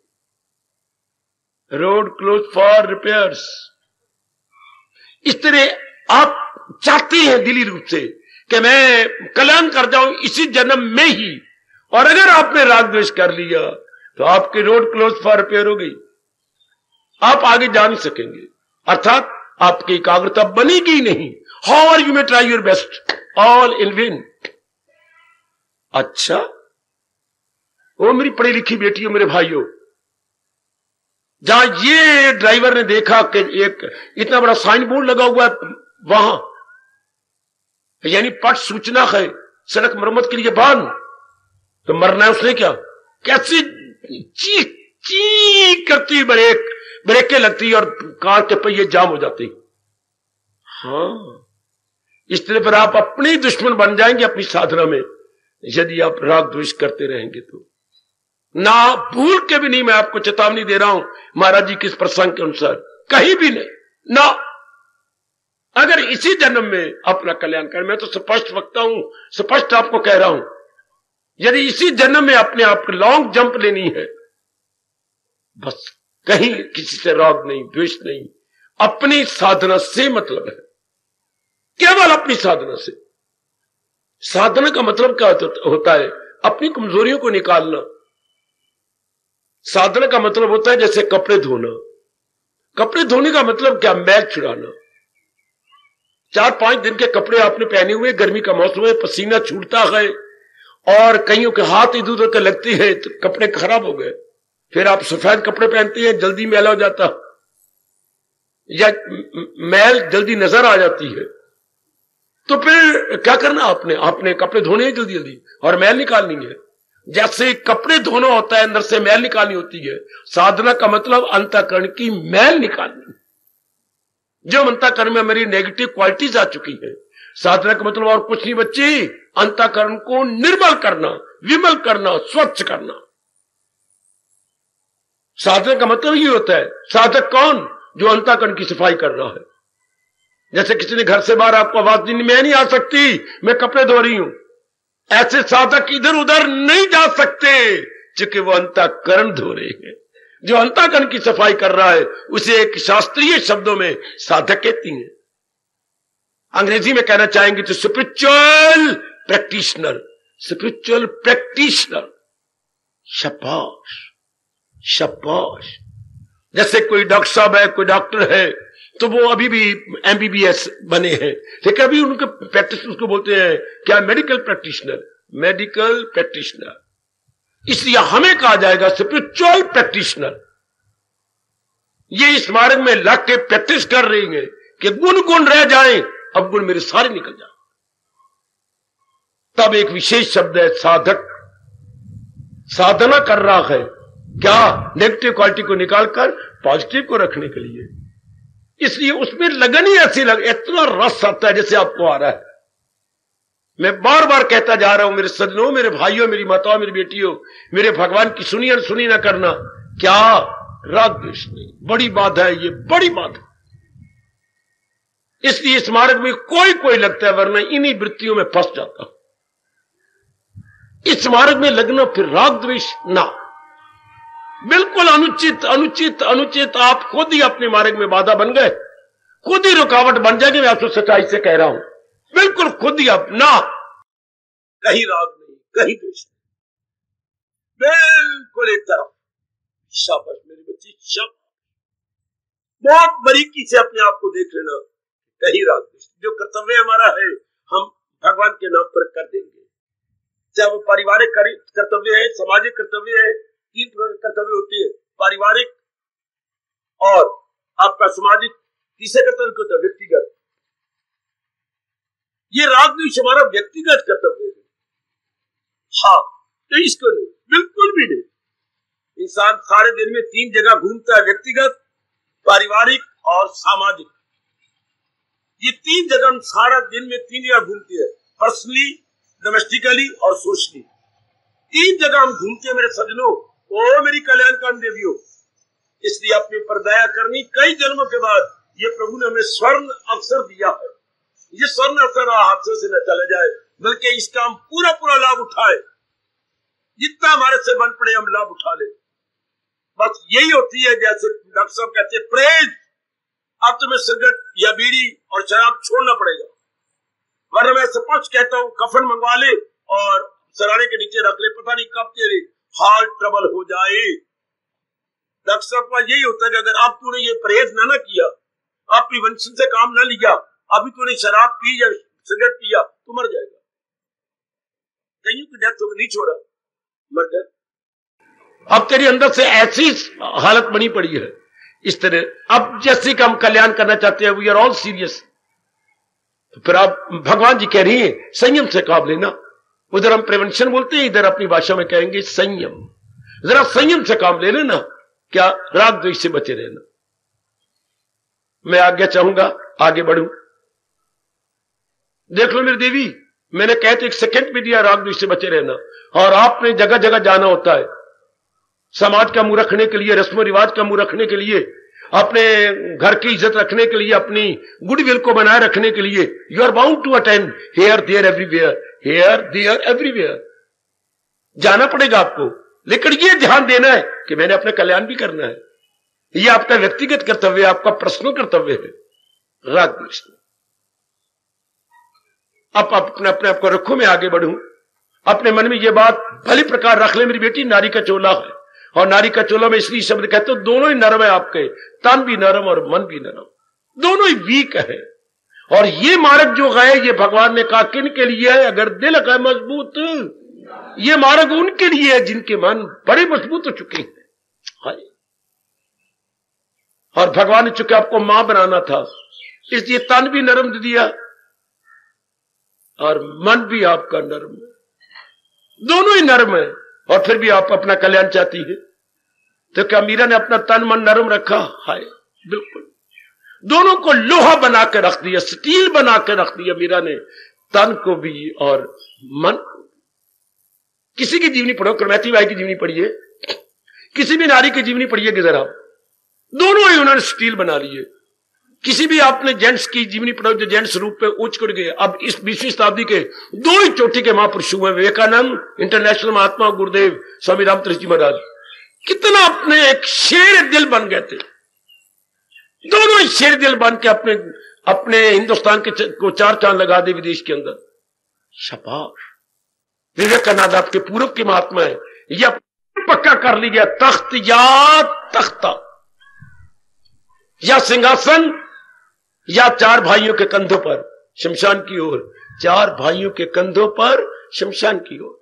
Speaker 1: रोड क्लोज फॉर रिपेयर्स। इस तरह आप चाहते हैं दिली रूप से कि मैं कल्याण कर जाऊं इसी जन्म में ही, और अगर आपने राग द्वेष कर लिया तो आपकी रोड क्लोज फॉर रिपेयर हो गई, आप आगे जा नहीं सकेंगे, अर्थात आपकी एकाग्रता बनेगी नहीं। How are you may try your best, all in win. अच्छा, वो मेरी पढ़ी लिखी बेटियों, मेरे भाइयों, जहां ये ड्राइवर ने देखा कि एक इतना बड़ा साइन बोर्ड लगा हुआ है वहां, यानी पट सूचना है सड़क मरम्मत के लिए बंद, तो मरना है उसने क्या, कैसी चीख चीख करती ब्रेक ब्रेकें लगती और कार के पहिए जाम हो जाती। हाँ, इस तरह पर आप अपने दुश्मन बन जाएंगे अपनी साधना में यदि आप राग द्वेष करते रहेंगे तो। ना भूल के भी नहीं, मैं आपको चेतावनी दे रहा हूं महाराज जी के इस प्रसंग के अनुसार, कहीं भी नहीं ना। अगर इसी जन्म में अपना कल्याण कर, मैं तो स्पष्ट वक्ता हूं, स्पष्ट आपको कह रहा हूं, यदि इसी जन्म में अपने आप को लॉन्ग जंप लेनी है, बस कहीं किसी से राग नहीं, द्वेष नहीं, अपनी साधना से मतलब है, केवल अपनी साधना से। साधना का मतलब क्या होता है? अपनी कमजोरियों को निकालना। साधना का मतलब होता है जैसे कपड़े धोना। कपड़े धोने का मतलब क्या? मैल छुड़ाना। चार पांच दिन के कपड़े आपने पहने हुए, गर्मी का मौसम है, पसीना छूटता है और कईयों के हाथ इधर उधर के लगती है तो कपड़े खराब हो गए। फिर आप सफेद कपड़े पहनते हैं, जल्दी मैला हो जाता या मैल जल्दी नजर आ जाती है, तो फिर क्या करना? आपने आपने कपड़े धोने हैं जल्दी जल्दी और मैल निकालनी है। जैसे कपड़े धोना होता है, अंदर से मैल निकालनी होती है। साधना का मतलब अंतःकरण की मैल निकालनी। जो अंतःकरण में मेरी नेगेटिव क्वालिटीज आ चुकी है, साधना का मतलब और कुछ नहीं बच्ची, अंतःकरण को निर्मल करना, विमल करना, स्वच्छ करना। साधना का मतलब ये होता है। साधक कौन? जो अंतःकरण की सफाई कर रहा है। जैसे किसी ने घर से बाहर आपको आवाज दी, मैं नहीं आ सकती, मैं कपड़े धो रही हूं, ऐसे साधक इधर उधर नहीं जा सकते, क्योंकि वो अंतःकरण धो रहे हैं। जो अंतःकरण की सफाई कर रहा है उसे एक शास्त्रीय शब्दों में साधक कहती हैं। अंग्रेजी में कहना चाहेंगे तो स्पिरिचुअल प्रैक्टिशनर। Spiritual practitioner. शाबाश शाबाश। जैसे कोई डॉक्टर साहब है, कोई डॉक्टर है, तो वो अभी भी एमबीबीएस बने हैं, लेकिन अभी उनके प्रैक्टिस उसको बोलते हैं क्या? Medical practitioner. Medical practitioner. इसलिए हमें कहा जाएगा स्पिरिचुअल प्रैक्टिशनर। ये इस मार्ग में लग के प्रैक्टिस कर रही है कि गुण गुण रह जाएं, अब गुण मेरे सारे निकल जाए। तब एक विशेष शब्द है साधक। साधना कर रहा है क्या? नेगेटिव क्वालिटी को निकालकर पॉजिटिव को रखने के लिए। इसलिए उसमें लगन ही ऐसी लग, इतना रस आता है जैसे आपको आ रहा है। मैं बार बार कहता जा रहा हूं मेरे सज्जनों, मेरे भाइयों, मेरी माताओं, मेरी बेटियों, मेरे भगवान की सुनी और सुनी ना करना। क्या? राग द्वेष नहीं। बड़ी बात है ये, बड़ी बात है। इसलिए इस मार्ग में कोई कोई लगता है, वरना इन्हीं वृत्तियों में फंस जाता। इस मार्ग में लगना फिर राग द्वेष ना, बिल्कुल अनुचित अनुचित अनुचित। आप खुद ही अपने मार्ग में बाधा बन गए, खुद ही रुकावट बन जाएंगे। मैं आपको सच्चाई से कह रहा हूं, बिल्कुल खुद ही अपना। कहीं राग नहीं, कहीं द्वेष नहीं, बिल्कुल एक तरफ। शाबाश मेरी बच्ची, शाबाश। बहुत बारीकी से अपने आप को देख लेना, कहीं राग द्वेष। जो कर्तव्य हमारा है हम भगवान के नाम पर कर देंगे, चाहे वो पारिवारिक कर्तव्य है, सामाजिक कर्तव्य है। तीन प्रकार के कर्तव्य होते हैं, पारिवारिक और आपका सामाजिक, तीसरे कर्तव्य होता है व्यक्तिगत। ये राग द्वेष हमारा व्यक्तिगत कर्तव्य है। हाँ, तो इसको नहीं, बिल्कुल भी नहीं। इंसान सारे दिन में तीन जगह घूमता है, व्यक्तिगत, पारिवारिक और सामाजिक। ये तीन जगह हम सारा दिन में तीन जगह घूमते हैं, पर्सनली, डोमेस्टिकली और सोशली। तीन जगह हम घूमते हैं मेरे सज्जनों। ओ मेरी कल्याणकामी देवियों, इसलिए अपनी पर दया करनी। कई जन्मों के बाद ये प्रभु ने हमें स्वर्ण अवसर दिया है। ये स्वर्ण अवसर हाथों से न चला जाए, बल्कि इसका हम पूरा पूरा लाभ उठाए। जितना हमारे से बन पड़े हम लाभ उठा ले। बस यही होती है, जैसे डॉक्टर साहब कहते हैं प्रेज, अब तुम्हें सिगरेट या बीड़ी और शराब छोड़ना पड़ेगा, वरना मैं सपक्ष कहता हूं कफन मंगवा ले और सराने के नीचे रख ले, पता नहीं कब तेरे हार्ट ट्रबल हो जाए। डॉक्टर साहब का यही होता है कि अगर अब तूने ये परहेज ना ना किया, आप प्रिवेंशन से काम ना लिया, अभी तूने शराब पी या सिगरेट पिया, तो मर जाएगा। कईयों की डेथ हो गई, नहीं छोड़ा, मर गए। अब तेरे अंदर से ऐसी हालत बनी पड़ी है इस तरह। अब जैसे कि हम कल्याण करना चाहते हैं, वी आर ऑल सीरियस, तो फिर आप भगवान जी कह रही हैं संयम से काम लेना। उधर हम प्रिवेंशन बोलते हैं, इधर अपनी भाषा में कहेंगे संयम। जरा संयम से काम ले लेना, क्या? राग द्वेष से बचे रहना। मैं आज्ञा चाहूंगा, आगे बढ़ूं। देख लो मेरी देवी, मैंने कहा तो एक सेकंड भी दिया राग द्वेष से बचे रहना। और आपने जगह जगह जाना होता है, समाज का मुंह रखने के लिए, रस्म रिवाज का मुंह रखने के लिए, अपने घर की इज्जत रखने के लिए, अपनी गुडविल को बनाए रखने के लिए। You are bound to attend here there everywhere, here there everywhere. जाना पड़ेगा आपको, लेकिन ये ध्यान देना है कि मैंने अपना कल्याण भी करना है। ये आपका व्यक्तिगत कर्तव्य है, आपका पर्सनल कर्तव्य है। राग द्वेष अब अपने अपने आप को रखो, मैं आगे बढ़ूं। अपने मन में ये बात भली प्रकार रख ले, मेरी बेटी नारी का चोला है, और नारी का चोला में इसलिए शब्द कहते हो दोनों ही नरम है, आपके तन भी नरम और मन भी नरम, दोनों ही वीक है। और ये मार्ग जो गए, ये भगवान ने कहा किन के लिए है? अगर दिल गए मजबूत, ये मार्ग उनके लिए है जिनके मन बड़े मजबूत हो चुके हैं। और भगवान ने चूंकि आपको मां बनाना था, इसलिए तन भी नरम दे दिया और मन भी आपका नरम है, दोनों ही नरम है। और फिर भी आप अपना कल्याण चाहती है, तो क्या मीरा ने अपना तन मन नरम रखा? हाय, बिल्कुल। दोनों को लोहा बना के रख दिया, स्टील बना के रख दिया मीरा ने, तन को भी और मन को। किसी की जीवनी पढ़ो, करमैती बाई की जीवनी पढ़िए, किसी भी नारी की जीवनी पढ़िए कि जरा, दोनों ही उन्होंने स्टील बना लिए। किसी भी आपने जेंट्स की जीवनी पढ़ो जो जेंट्स रूप पे उच्च कर गए। अब इस बीसवीं शताब्दी के दो ही चोटी के महापुरुष हुए, विवेकानंद इंटरनेशनल महात्मा, गुरुदेव स्वामी रामतीर्थ जी महाराज, कितना अपने एक शेर दिल बन गए थे। दोनों ही शेर दिल बन के अपने अपने हिंदुस्तान के को चार चांद लगा दे विदेश के अंदर। शाबाश, विवेकानंद आपके पूर्व के महात्मा है। यह पक्का कर लिया, तख्त या तख्ता या सिंहासन या चार भाइयों के कंधों पर शमशान की ओर, चार भाइयों के कंधों पर शमशान की ओर।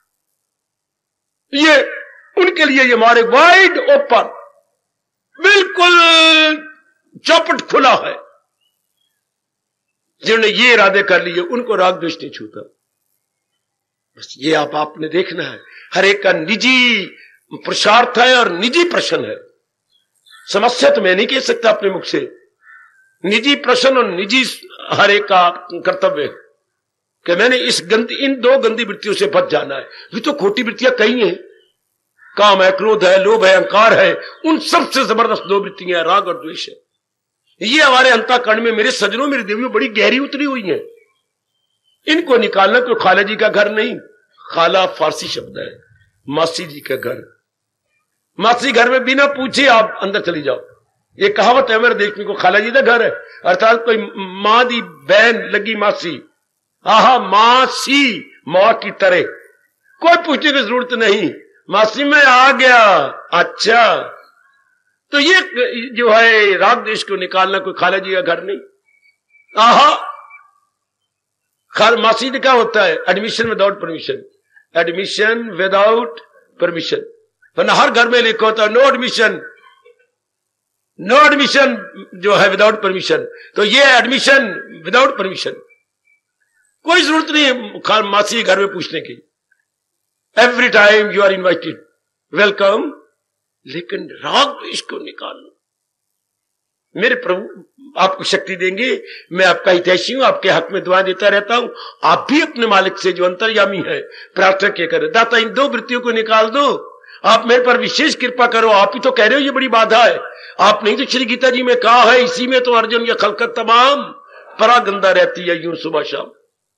Speaker 1: ये उनके लिए ये मारे वाइड ओपन, बिल्कुल चौपट खुला है। जिन्होंने ये इरादे कर लिए उनको राग द्वेष नहीं छूता। बस ये आप आपने देखना है, हर एक का निजी पुरुषार्थ है और निजी प्रश्न है। समस्या तो मैं नहीं कह सकता अपने मुख से, निजी प्रश्न और निजी हर एक का कर्तव्य कि मैंने इस गंदी इन दो गंदी वृत्तियों से बच जाना है। ये तो खोटी वृत्तियां कई हैं, काम है, क्रोध है, लोभ है, अहंकार है, उन सबसे जबरदस्त दो वृत्तियां राग और द्वेष है। ये हमारे अंतःकरण में मेरे सज्जनों, मेरी देवियों बड़ी गहरी उतरी हुई है। इनको निकालना तो खाला जी का घर नहीं, खाला फारसी शब्द है, मासी जी का घर। मासी घर में बिना पूछे आप अंदर चली जाओ, ये कहावत है मेरे देखने को, खाला जी का घर है अर्थात कोई मां दी बहन लगी मासी, आहा मासी, मां की तरह, कोई पूछने की जरूरत नहीं, मासी में आ गया। अच्छा, तो ये जो है राग द्वेष को निकालना कोई खाला जी का घर नहीं। आहा, खाल मासी क्या होता है? Admission without permission, admission without permission. वरना हर घर में लिखा होता है नो एडमिशन, नो एडमिशन जो है विदाउट परमिशन, तो ये एडमिशन विदाउट परमिशन। कोई जरूरत नहीं है मासी घर में पूछने की, every time you are invited, welcome. लेकिन राग इसको निकालना, मेरे प्रभु आपको शक्ति देंगे, मैं आपका हितैषी हूं, आपके हक में दुआ देता रहता हूं। आप भी अपने मालिक से जो अंतर्यामी है प्रार्थना किया करें, दाता इन दो वृत्तियों को निकाल दो, आप मेरे पर विशेष कृपा करो। आप ही तो कह रहे हो ये बड़ी बाधा है, आप नहीं तो श्री गीता जी में कहा है, इसी में तो अर्जुन या खलकत तमाम परागंदा रहती है यूं सुबह शाम।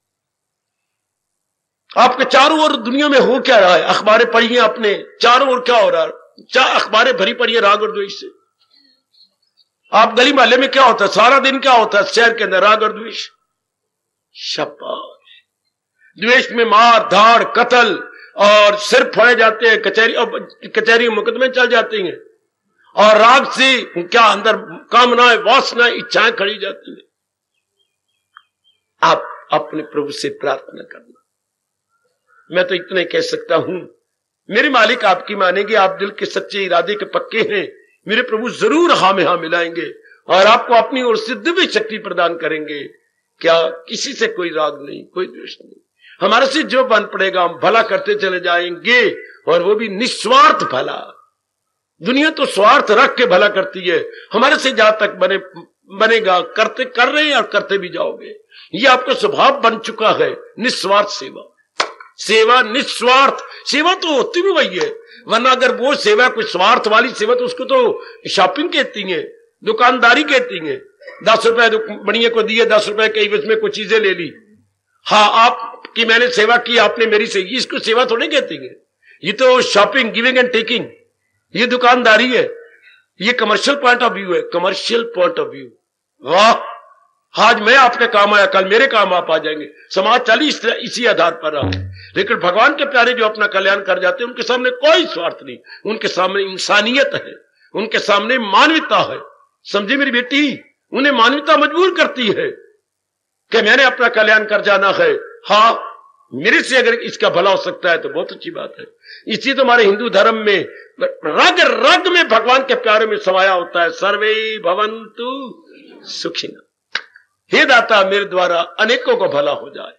Speaker 1: आपके चारों ओर दुनिया में हो क्या रहा है? अखबारें पढ़िए आपने, चारों ओर क्या हो रहा है? चार अखबारें भरी पड़ी है राग और द्वेष से। आप गली मोहल्ले में क्या होता है? सारा दिन क्या होता है शहर के अंदर? राग और द्वेष। शाबाश, द्वेष में मार धाड़ कत्ल और सिर फाड़े जाते हैं, कचहरी कचहरी मुकदमे चल जाते हैं, और राग से क्या अंदर कामनाएं, वासनाएं, इच्छाएं खड़ी जाती हैं। आप अपने प्रभु से प्रार्थना करना। मैं तो इतना ही कह सकता हूं, मेरे मालिक आपकी मानेंगे, आप दिल के सच्चे इरादे के पक्के हैं, मेरे प्रभु जरूर हाँ में हाँ मिलाएंगे और आपको अपनी ओर से दिव्य शक्ति प्रदान करेंगे। क्या किसी से कोई राग नहीं, कोई द्वेष नहीं। हमारे से जो बन पड़ेगा हम भला करते चले जाएंगे, और वो भी निस्वार्थ भला। दुनिया तो स्वार्थ रख के भला करती है, हमारे से जहां तक बने बनेगा करते कर रहे हैं और करते भी जाओगे। ये आपका स्वभाव बन चुका है, निस्वार्थ सेवा। सेवा निस्वार्थ सेवा तो होती भी वही है, वरना अगर वो सेवा कोई स्वार्थ वाली सेवा तो उसको तो शॉपिंग कहती है, दुकानदारी कहती है। दस रुपए बढ़िया को दिए, दस रुपए के उसमें कुछ चीजें ले ली, हाँ आपकी मैंने सेवा की, आपने मेरी से, इसको सेवा थोड़ी कहती है। ये तो शॉपिंग, गिविंग एंड टेकिंग, ये दुकानदारी है, ये कमर्शियल पॉइंट ऑफ व्यू है, कमर्शियल पॉइंट ऑफ व्यू। वाह, आज मैं आपके काम आया, कल मेरे काम आप आ जाएंगे, समाज चली इस, इसी आधार पर रहा। लेकिन भगवान के प्यारे जो अपना कल्याण कर जाते हैं, उनके सामने कोई स्वार्थ नहीं, उनके सामने इंसानियत है, उनके सामने मानवता है। समझी मेरी बेटी, उन्हें मानवता मजबूर करती है कि मैंने अपना कल्याण कर जाना है। हाँ, मेरे से अगर इसका भला हो सकता है तो बहुत अच्छी बात है। इसी तो हमारे हिंदू धर्म में रग रग में भगवान के प्यारे में समाया होता है, सर्वे भवन्तु सुखिनः, हे दाता मेरे द्वारा अनेकों को भला हो जाए।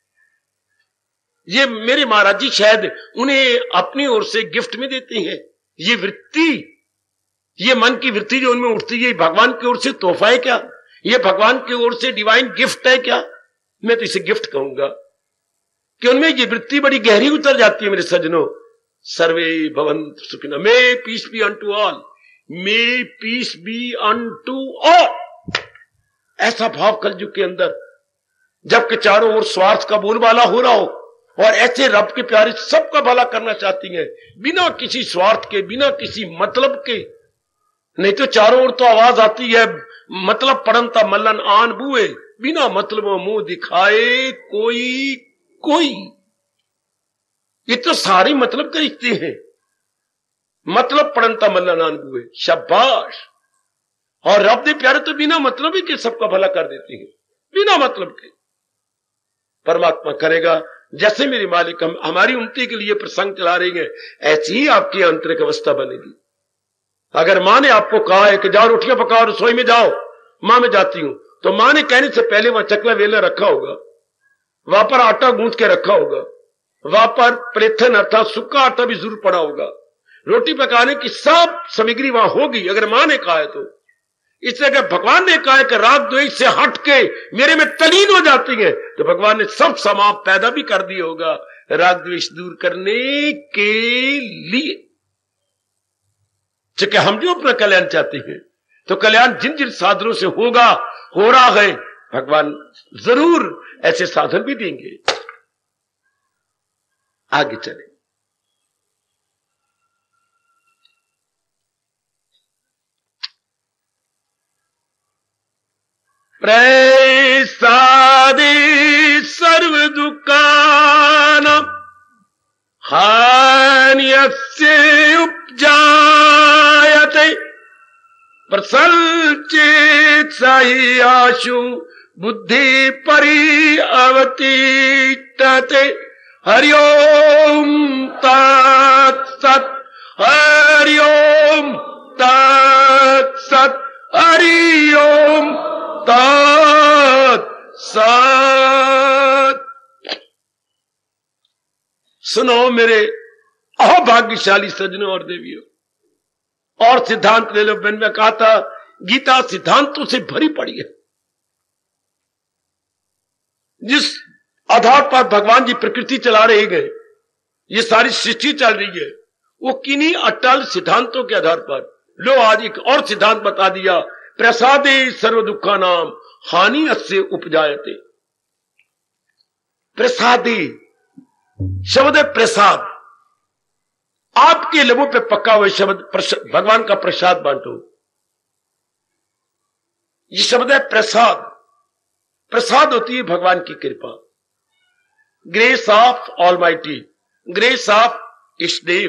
Speaker 1: ये मेरे महाराज जी शायद उन्हें अपनी ओर से गिफ्ट में देते हैं। ये वृत्ति, ये मन की वृत्ति जो उनमें उठती है, भगवान की ओर से तोहफा है क्या? ये भगवान की ओर से डिवाइन गिफ्ट है क्या? मैं तो इसे गिफ्ट कहूंगा कि उनमें ये वृत्ति बड़ी गहरी उतर जाती है। मेरे सज्जनों, सर्वे भवन्तु सुखिनः, may peace be unto all, may peace be unto all. ऐसा भाव कलयुग के अंदर, जबकि चारों ओर स्वार्थ का बोलबाला हो रहा हो, और ऐसे रब के प्यारे सबका भला करना चाहती हैं, बिना किसी स्वार्थ के, बिना किसी मतलब के। नहीं तो चारों ओर तो आवाज आती है, मतलब पड़नता मल्लन आन बुए, बिना मतलब मुंह दिखाए कोई कोई। ये तो सारे मतलब के रिश्ते हैं, मतलब पड़नता मल्लन आन बुए, शाबाश। और रब दे प्यारे तो बिना मतलब ही के सबका भला कर देते हैं, बिना मतलब के। परमात्मा करेगा, जैसे मेरी मालिक हम हमारी उन्नति के लिए प्रसंग चला रही है, ऐसी ही आपकी आंतरिक अवस्था बनेगी। अगर मां ने आपको कहा है कि जाओ रोटियां पकाओ, रसोई में जाओ, मां मैं जाती हूं, तो मां ने कहने से पहले वहां चकला वेला रखा होगा, वहां पर आटा गूंथ के रखा होगा, वहां पर प्लेथन अर्थात सूखा आटा भी जरूर पड़ा होगा, रोटी पकाने की सब सामग्री वहां होगी, अगर मां ने कहा है तो। इसलिए अगर भगवान ने कहा है कि राग द्वेष से हट के मेरे में तलीन हो जाती है, तो भगवान ने सब समाज पैदा भी कर दिया होगा राग द्वेष दूर करने के लिए। क्योंकि हम जो अपना कल्याण चाहते हैं, तो कल्याण जिन जिन साधनों से होगा, हो रहा है, भगवान जरूर ऐसे साधन भी देंगे। आगे चले। प्रसादे सर्व दुःखानां हान्यस्य उपजायते प्रसन्नचेतसाहि आशु बुद्धि परि अवतिष्ठते। हरि ओम तत्सत्, हरि ओम तत्सत्, हरि ओम तत्सत्। सुनो मेरे अभाग्यशाली सज्जनों और देवियों, और सिद्धांत ले लो। मैंने कहा था गीता सिद्धांतों से भरी पड़ी है। जिस आधार पर भगवान जी प्रकृति चला रहे गए, ये सारी सृष्टि चल रही है, वो किन्हीं अटल सिद्धांतों के आधार पर। लो आज एक और सिद्धांत बता दिया, प्रसादे सर्व दुखा नाम हानि अस्य उपजायते। प्रसादे शब्द है प्रसाद, आपके लबों पे पक्का हुआ शब्द भगवान का प्रसाद बांटो, ये शब्द है प्रसाद। प्रसाद होती है भगवान की कृपा, grace of Almighty, grace of इष्टदेव।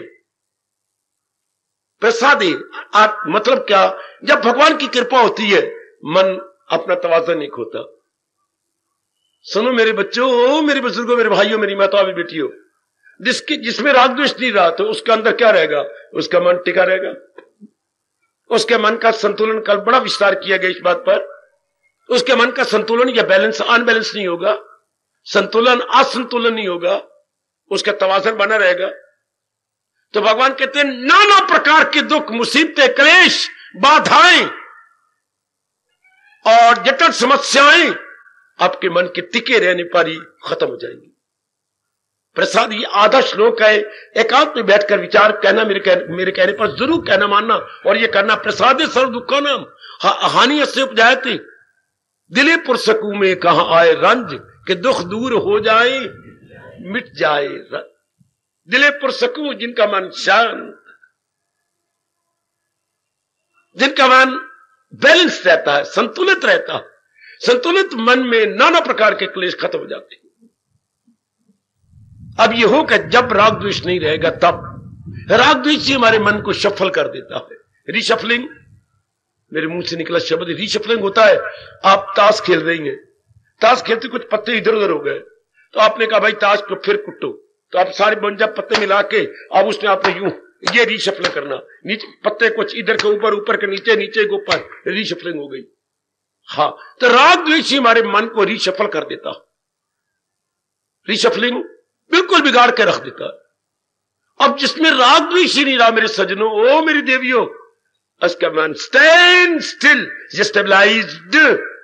Speaker 1: प्रसादी आप मतलब क्या? जब भगवान की कृपा होती है, मन अपना तवाज़ुन नहीं खोता। सुनो मेरे बच्चों, मेरे बुजुर्गों, मेरे भाइयों, मेरी माताओं, मेरी बेटियों, जिसकी जिसमें राग द्वेष नहीं रहा, तो उसके अंदर क्या रहेगा? उसका मन टिका रहेगा। उसके मन का संतुलन, कल बड़ा विस्तार किया गया इस बात पर। उसके मन का संतुलन या बैलेंस अनबैलेंस नहीं होगा, संतुलन असंतुलन नहीं होगा, उसका तवाज़ुन बना रहेगा। तो भगवान कहते हैं नाना प्रकार के दुख, मुसीबतें, क्लेश, बाधाएं और जटिल समस्याएं आपके मन के टिके रहने पर ही खत्म हो जाएंगी। प्रसाद ये आधा श्लोक है, एकांत में बैठकर विचार कहना, मेरे कह, मेरे कहने पर जरूर कहना, मानना और ये करना। प्रसादे सर्व दुखा नाम हानि से उपजायते, दिले पुरसकू में कहां आए रंज, के दुख दूर हो जाए, मिट जाए रंज। दिले पुरसकून, जिनका मन शांत, जिनका मन बैलेंस रहता है, संतुलित रहता है। संतुलित मन में नाना प्रकार के क्लेश खत्म हो जाते हैं। अब यह हो कि जब राग द्वेष नहीं रहेगा, तब राग द्वेष ही हमारे मन को शफल कर देता है। रीशफलिंग, मेरे मुंह से निकला शब्द रीशफलिंग होता है। आप ताश खेल रही हैं, ताश खेलते कुछ पत्ते इधर उधर हो गए, तो आपने कहा भाई ताश को फिर कुटो, तो आप सारे बंजा पत्ते मिला के अब उसमें आपने यूं ये रीशफलिंग करना, नीचे पत्ते कुछ इधर के ऊपर, ऊपर के नीचे, नीचे के ऊपर, रीशफलिंग हो गई। हाँ, तो राग द्वेष ही हमारे मन को रीशफल कर देता, रीशफलिंग बिल्कुल बिगाड़ के रख देता है। अब जिसमें राग द्वेष ही नहीं रहा मेरे सजनों, ओ मेरी देवियों, उसका मन स्टैंड स्टिल, स्टेबलाइज्ड।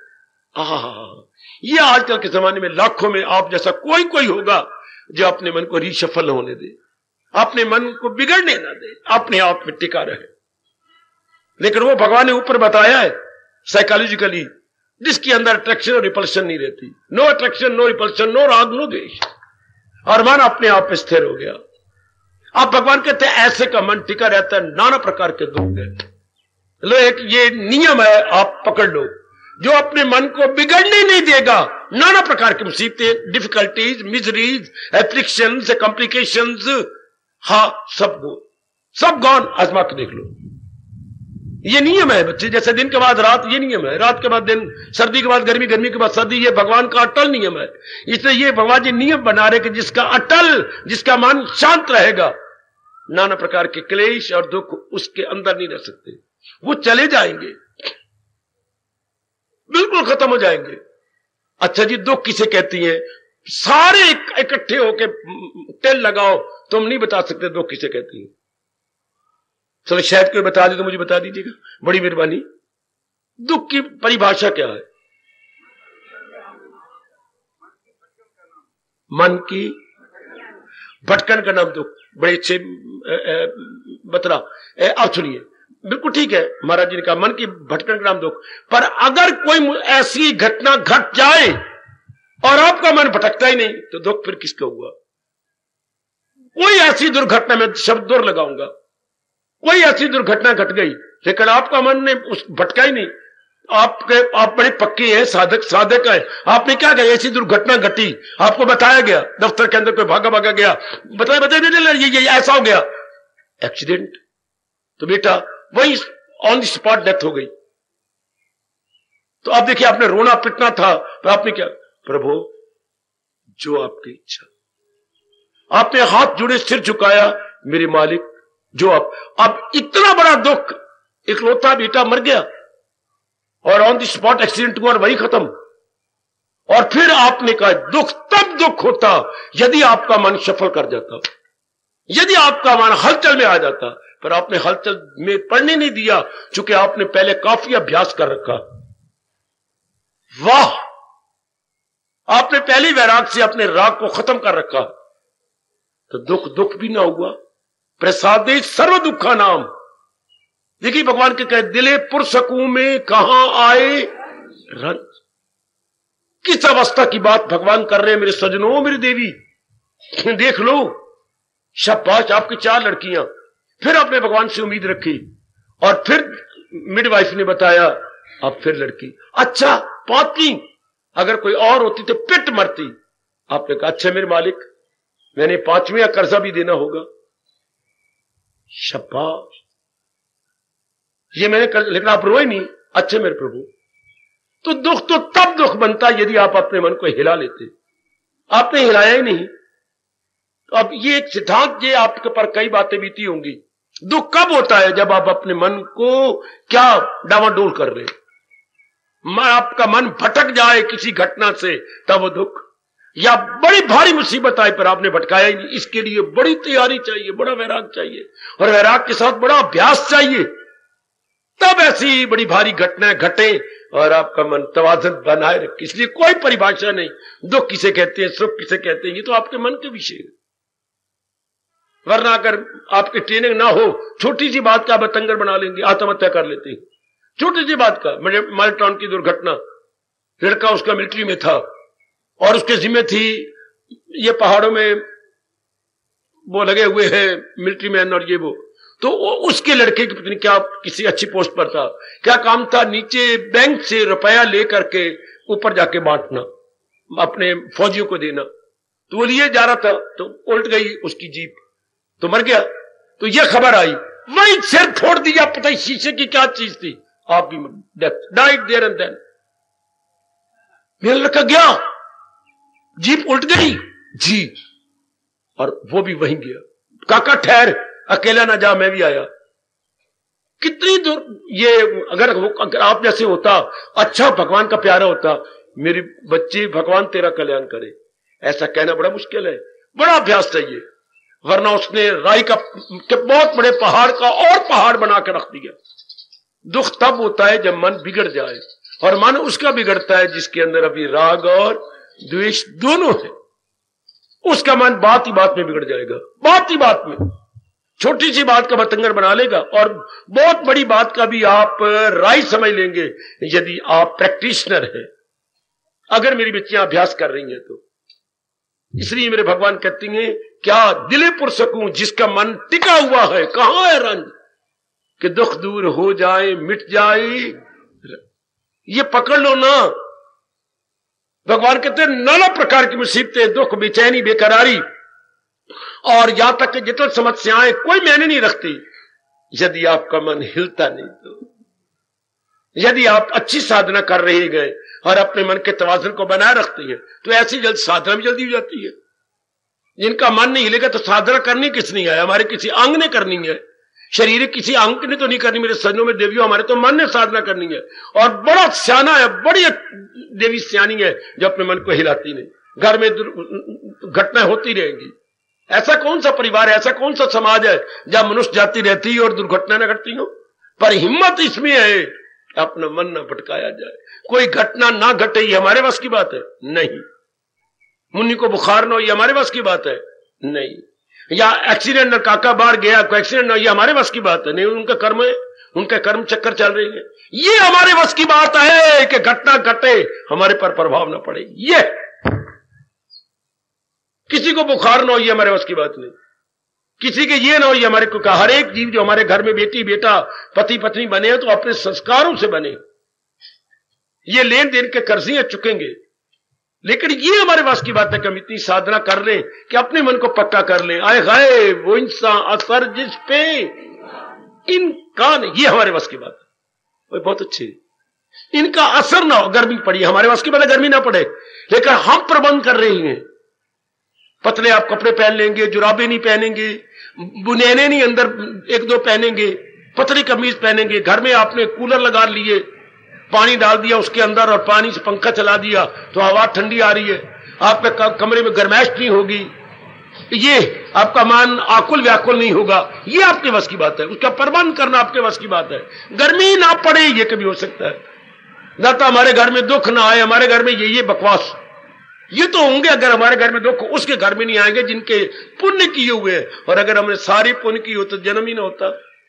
Speaker 1: ये आजकल के जमाने में लाखों में आप जैसा कोई कोई होगा जो अपने मन को रीशफल होने दे, अपने मन को बिगड़ने ना दे, अपने आप में टिका रहे। लेकिन वो भगवान ने ऊपर बताया है साइकोलॉजिकली, जिसके अंदर अट्रैक्शन और रिपल्शन नहीं रहती, no attraction, no repulsion, no राग, नो द्वेष, और मन अपने आप में स्थिर हो गया। अब भगवान कहते हैं ऐसे का मन टिका रहता है नाना प्रकार के दुख है। लो एक ये नियम है, आप पकड़ लो, जो अपने मन को बिगड़ने नहीं देगा। नाना प्रकार की मुसीबतें, डिफिकल्टीज, मिजरीज, एफ्लिक्शंस, कॉम्प्लिकेशंस, हाँ सब गो सब गॉन, आजमा के देख लो। ये नियम है बच्चे, जैसे दिन के बाद रात, ये नियम है, रात के बाद दिन, सर्दी के बाद गर्मी, गर्मी के बाद सर्दी, ये भगवान का अटल नियम है। इसलिए ये भगवान जी नियम बना रहे कि जिसका अटल, जिसका मन शांत रहेगा, नाना प्रकार के क्लेश और दुख उसके अंदर नहीं रह सकते, वो चले जाएंगे, बिल्कुल खत्म हो जाएंगे। अच्छा जी, दुख किसे कहती है? सारे इकट्ठे होके तेल लगाओ, तुम नहीं बता सकते दुख किसे कहती है। चलो शायद कोई बता दे तो मुझे बता दीजिएगा, बड़ी मेहरबानी। दुख की परिभाषा क्या है? मन की भटकन का नाम दुख। बड़े अच्छे बतरा। अब सुनिए, बिल्कुल ठीक है, महाराज जी ने कहा मन की भटकन का नाम दुख। पर अगर कोई ऐसी घटना घट जाए और आपका मन भटकता ही नहीं, तो दुख फिर किसका हुआ? कोई ऐसी दुर्घटना, में शब्द दूर लगाऊंगा, कोई ऐसी दुर्घटना घट गई लेकिन आपका मन ने उस भटका ही नहीं, आपके आप बड़े पक्के हैं, साधक साधक है, आपने क्या कहा? ऐसी दुर्घटना घटी, आपको बताया गया, दफ्तर के अंदर कोई भागा भागा गया, बताया बताया ये, ये ऐसा हो गया, एक्सीडेंट, तो बेटा वही ऑन द स्पॉट डेथ हो गई। तो आप देखिए, आपने रोना पिटना था, तो आपने क्या? प्रभु जो आपकी इच्छा। आपने हाथ जुड़े, सिर झुकाया, मेरे मालिक जो आप। अब इतना बड़ा दुख, इकलौता बेटा मर गया और ऑन द स्पॉट एक्सीडेंट हुआ और वही खत्म। और फिर आपने कहा दुख तब दुख होता यदि आपका मन सफल कर जाता, यदि आपका मन हलचल में आ जाता, पर आपने हलचल में पड़ने नहीं दिया, चूंकि आपने पहले काफी अभ्यास कर रखा। वाह, आपने पहली वैराग से अपने राग को खत्म कर रखा, तो दुख दुख भी ना हुआ। प्रसादे सर्व दुखा नाम। देखिए भगवान के कहे, दिले पुरसकू में कहां आए रंज। किस अवस्था की बात भगवान कर रहे हैं मेरे सजनों, मेरी देवी, देख लो। शाबाश, आपकी चार लड़कियां, फिर आपने भगवान से उम्मीद रखी, और फिर मिडवाइफ ने बताया, अब फिर लड़की। अच्छा पांचवी, अगर कोई और होती तो पिट मरती। आपने कहा अच्छा मेरे मालिक, मैंने पांचवी कर्जा भी देना होगा। शाबाश, ये मैंने कर, लेकिन आप रोए नहीं। अच्छे मेरे प्रभु, तो दुख तो तब दुख बनता यदि आप अपने मन को हिला लेते, आपने हिलाया ही नहीं। तो अब ये एक सिद्धांत, ये आपके पर कई बातें बीती होंगी। दुख कब होता है? जब आप अपने मन को क्या डावाडोल कर रहे, आपका मन भटक जाए किसी घटना से, तब वो दुख। या बड़ी भारी मुसीबत आई पर आपने भटकाया ही नहीं, इसके लिए बड़ी तैयारी चाहिए, बड़ा वैराग चाहिए, और वैराग के साथ बड़ा अभ्यास चाहिए, तब ऐसी बड़ी भारी घटनाएं घटे और आपका मन तवाज़ुन बनाए रखे। इसलिए कोई परिभाषा नहीं, दुख किसे कहते हैं, सुख किसे कहते हैं, ये तो आपके मन के विषय है। वरना अगर आपकी ट्रेनिंग ना हो, छोटी सी बात का बतंगर बना लेंगे, आत्महत्या कर लेते हैं, छोटी सी बात का। मेरे माल्टाउन की दुर्घटना, लड़का उसका मिलिट्री में था और उसके जिम्मे थी ये पहाड़ों में वो लगे हुए हैं मिलिट्री मैन और ये वो, तो उसके लड़के की पत्नी क्या किसी अच्छी पोस्ट पर था, क्या काम था, नीचे बैंक से रुपया लेकर के ऊपर जाके बांटना, अपने फौजियों को देना। तो वो लिए जा रहा था तो उल्ट गई उसकी जीप, तो मर गया। तो ये खबर आई, वही सिर फोड़ दिया, पता ही शीशे की क्या चीज थी, आप भी death died there and then. मेरा लड़का गया, जीप उल्ट गई जी, और वो भी वहीं गया। काका ठहर, अकेला ना जा, मैं भी आया। कितनी दूर ये, अगर, अगर आप जैसे होता, अच्छा भगवान का प्यारा होता, मेरी बच्ची भगवान तेरा कल्याण करे, ऐसा कहना बड़ा मुश्किल है, बड़ा अभ्यास चाहिए। वरना उसने राई का के बहुत बड़े पहाड़ का और पहाड़ बना के रख दिया। दुख तब होता है जब मन बिगड़ जाए, और मन उसका बिगड़ता है जिसके अंदर अभी राग और द्वेष दोनों है। उसका मन बात ही बात में बिगड़ जाएगा, बात ही बात में, छोटी सी बात का बतंगड़ बना लेगा, और बहुत बड़ी बात का भी आप राय समझ लेंगे यदि आप प्रैक्टिशनर हैं। अगर मेरी बच्चियां अभ्यास कर रही हैं तो इसलिए मेरे भगवान कहती हैं, क्या दिले पुरसकूं जिसका मन टिका हुआ है, कहां है रंज कि दुख दूर हो जाए मिट जाए, ये पकड़ लो ना। भगवान कहते हैं नाना प्रकार की मुसीबतें, दुख, बेचैनी, बेकरारी, और यहां तक कि जितनी समस्याएं कोई मैंने नहीं रखती, यदि आपका मन हिलता नहीं तो, यदि आप अच्छी साधना कर रहे गए और अपने मन के तवाज़ुन को बनाए रखती है तो ऐसी जल्द साधना भी जल्दी हो जाती है। जिनका मन नहीं हिलेगा तो साधना करनी किसने है, हमारे किसी अंग ने करनी है, शरीर किसी अंग ने तो नहीं करनी। मेरे सज्जनों में देवियों, हमारे तो मन ने साधना करनी है, और बड़ा सियाना है, बड़ी देवी सियानी है जो अपने मन को हिलाती नहीं। घर में घटनाएं होती रहेंगी। ऐसा कौन सा परिवार है, ऐसा कौन सा समाज है जहां मनुष्य जाती रहती है और दुर्घटना न घटती हो। पर हिम्मत इसमें है अपना मन ना भटकाया जाए, कोई घटना ना घटे, ये हमारे बस की बात है नहीं। मुन्नी को बुखार ना हो, ये हमारे बस की बात है नहीं। या एक्सीडेंट, काका बाहर गया, कोई एक्सीडेंट ना हो, ये हमारे बस की बात है नहीं। उनका कर्म है, उनका कर्म चक्कर चल रही है, ये हमारे बस की बात है कि घटना घटे, हमारे पर प्रभाव ना पड़े। ये किसी को बुखार ना हो, ये हमारे बस की बात नहीं। किसी के ये ना हो, ये हमारे को कहा। हर एक जीव जो हमारे घर में बेटी बेटा पति पत्नी बने हैं तो अपने संस्कारों से बने। ये लेन देन के कर्जियां चुकेंगे, लेकिन ये हमारे पास की बात है कि हम इतनी साधना कर लें कि अपने मन को पक्का कर लें। आए हाय वो इंसान असर जिस पे इनका, ये हमारे पास की बात है, बहुत अच्छी। इनका असर ना हो, गर्मी पड़ी, हमारे पास की बात है गर्मी ना पड़े, लेकिन हम प्रबंध कर रहे हैं। पतले आप कपड़े पहन लेंगे, जुराबे नहीं पहनेंगे, बुनैने नहीं अंदर एक दो पहनेंगे, पतली कमीज पहनेंगे। घर में आपने कूलर लगा लिए, पानी डाल दिया उसके अंदर और पानी से पंखा चला दिया तो हवा ठंडी आ रही है, आपके कमरे में गर्माइश नहीं होगी, ये आपका मन आकुल व्याकुल नहीं होगा। ये आपके बस की बात है, उसका प्रबंध करना आपके बस की बात है। गर्मी ना पड़े ये कभी हो सकता है, ना तो हमारे घर में दुख ना आए, हमारे घर में ये ये बकवास ये तो होंगे। अगर हमारे घर में दुख उसके घर में नहीं आएंगे जिनके पुण्य किए हुए, और अगर हमने सारी पुण्य की हो तो जन्म ही ना होता।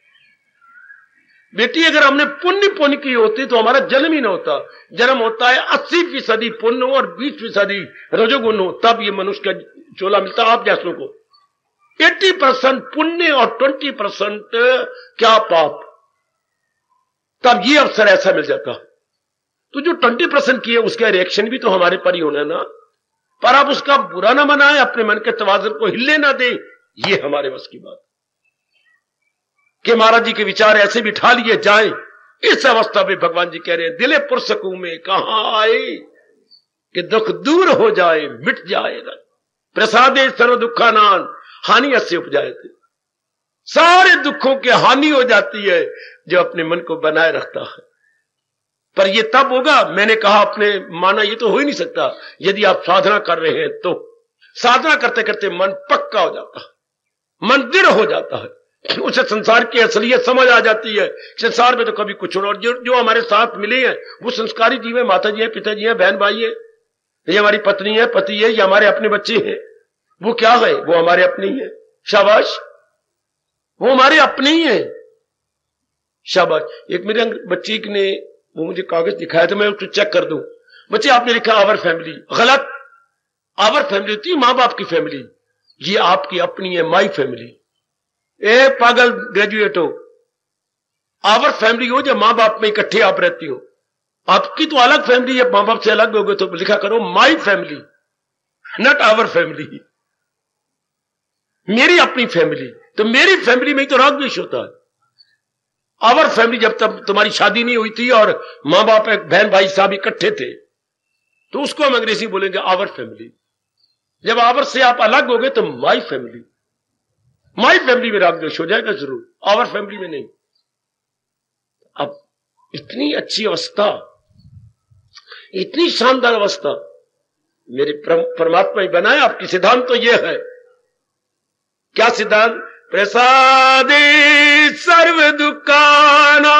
Speaker 1: बेटी अगर हमने पुण्य पुण्य की होती तो हमारा जन्म ही ना होता। जन्म होता है अस्सी फीसदी पुण्य और बीस फीसदी रजोगुण हो, तब ये मनुष्य का चोला मिलता है। आप जैसों को अस्सी परसेंट पुण्य और बीस परसेंट क्या पाप, तब ये अवसर ऐसा मिल जाता। तो जो बीस परसेंट किए उसका रिएक्शन भी तो हमारे पर ही होना ना, पर आप उसका बुरा ना बनाए, अपने मन के तवाज़ुन को हिले ना दे, ये हमारे बस की बात कि महाराज जी के विचार ऐसे बिठा लिए जाए। इस अवस्था में भगवान जी कह रहे हैं दिले पुरसकूं में कहां आए कि दुख दूर हो जाए मिट जाएगा। प्रसादे सर्व दुखानान हानि अस्य उपजाए थे। सारे दुखों की हानि हो जाती है जो अपने मन को बनाए रखता है। पर ये तब होगा, मैंने कहा अपने माना, ये तो हो ही नहीं सकता यदि आप साधना कर रहे हैं। तो साधना करते करते मन पक्का हो जाता है, मन दृढ़ हो जाता है, उसे संसार की असलियत समझ आ जाती है। संसार में तो कभी कुछ और जो, जो हमारे साथ मिले हैं वो संस्कारी जीव है, माता जी है, पिताजी है, बहन भाई है, ये हमारी पत्नी है, पति है, ये हमारे अपने बच्चे हैं। वो क्या है, वो हमारे अपने ही है। शाबाश, वो हमारे अपने ही है। शाबाश। एक मेरे बच्ची ने वो मुझे कागज दिखाया तो मैं उसको चेक कर दूं। बच्चे आपने लिखा आवर फैमिली, गलत। आवर फैमिली होती है मां बाप की फैमिली, ये आपकी अपनी है, माई फैमिली। ए पागल ग्रेजुएट हो, आवर फैमिली हो जब मां बाप में इकट्ठे आप रहती हो। आपकी तो अलग फैमिली है, मां बाप से अलग हो गए तो लिखा करो my family, not our family, मेरी अपनी फैमिली। तो मेरी फैमिली में तो राग द्वेष होता है। आवर फैमिली जब तक तुम्हारी शादी नहीं हुई थी और मां बाप एक बहन भाई साहब इकट्ठे थे तो उसको हम अंग्रेजी बोलेंगे आवर फैमिली। जब आवर से आप अलग हो गए तो माई फैमिली, माई फैमिली में राग द्वेष हो जाएगा जरूर, आवर फैमिली में नहीं। अब इतनी अच्छी अवस्था, इतनी शानदार अवस्था मेरे परमात्मा ही बनाए। आपकी सिद्धांत तो यह है, क्या सिद्धांत? प्रसादे सर्व दुकाना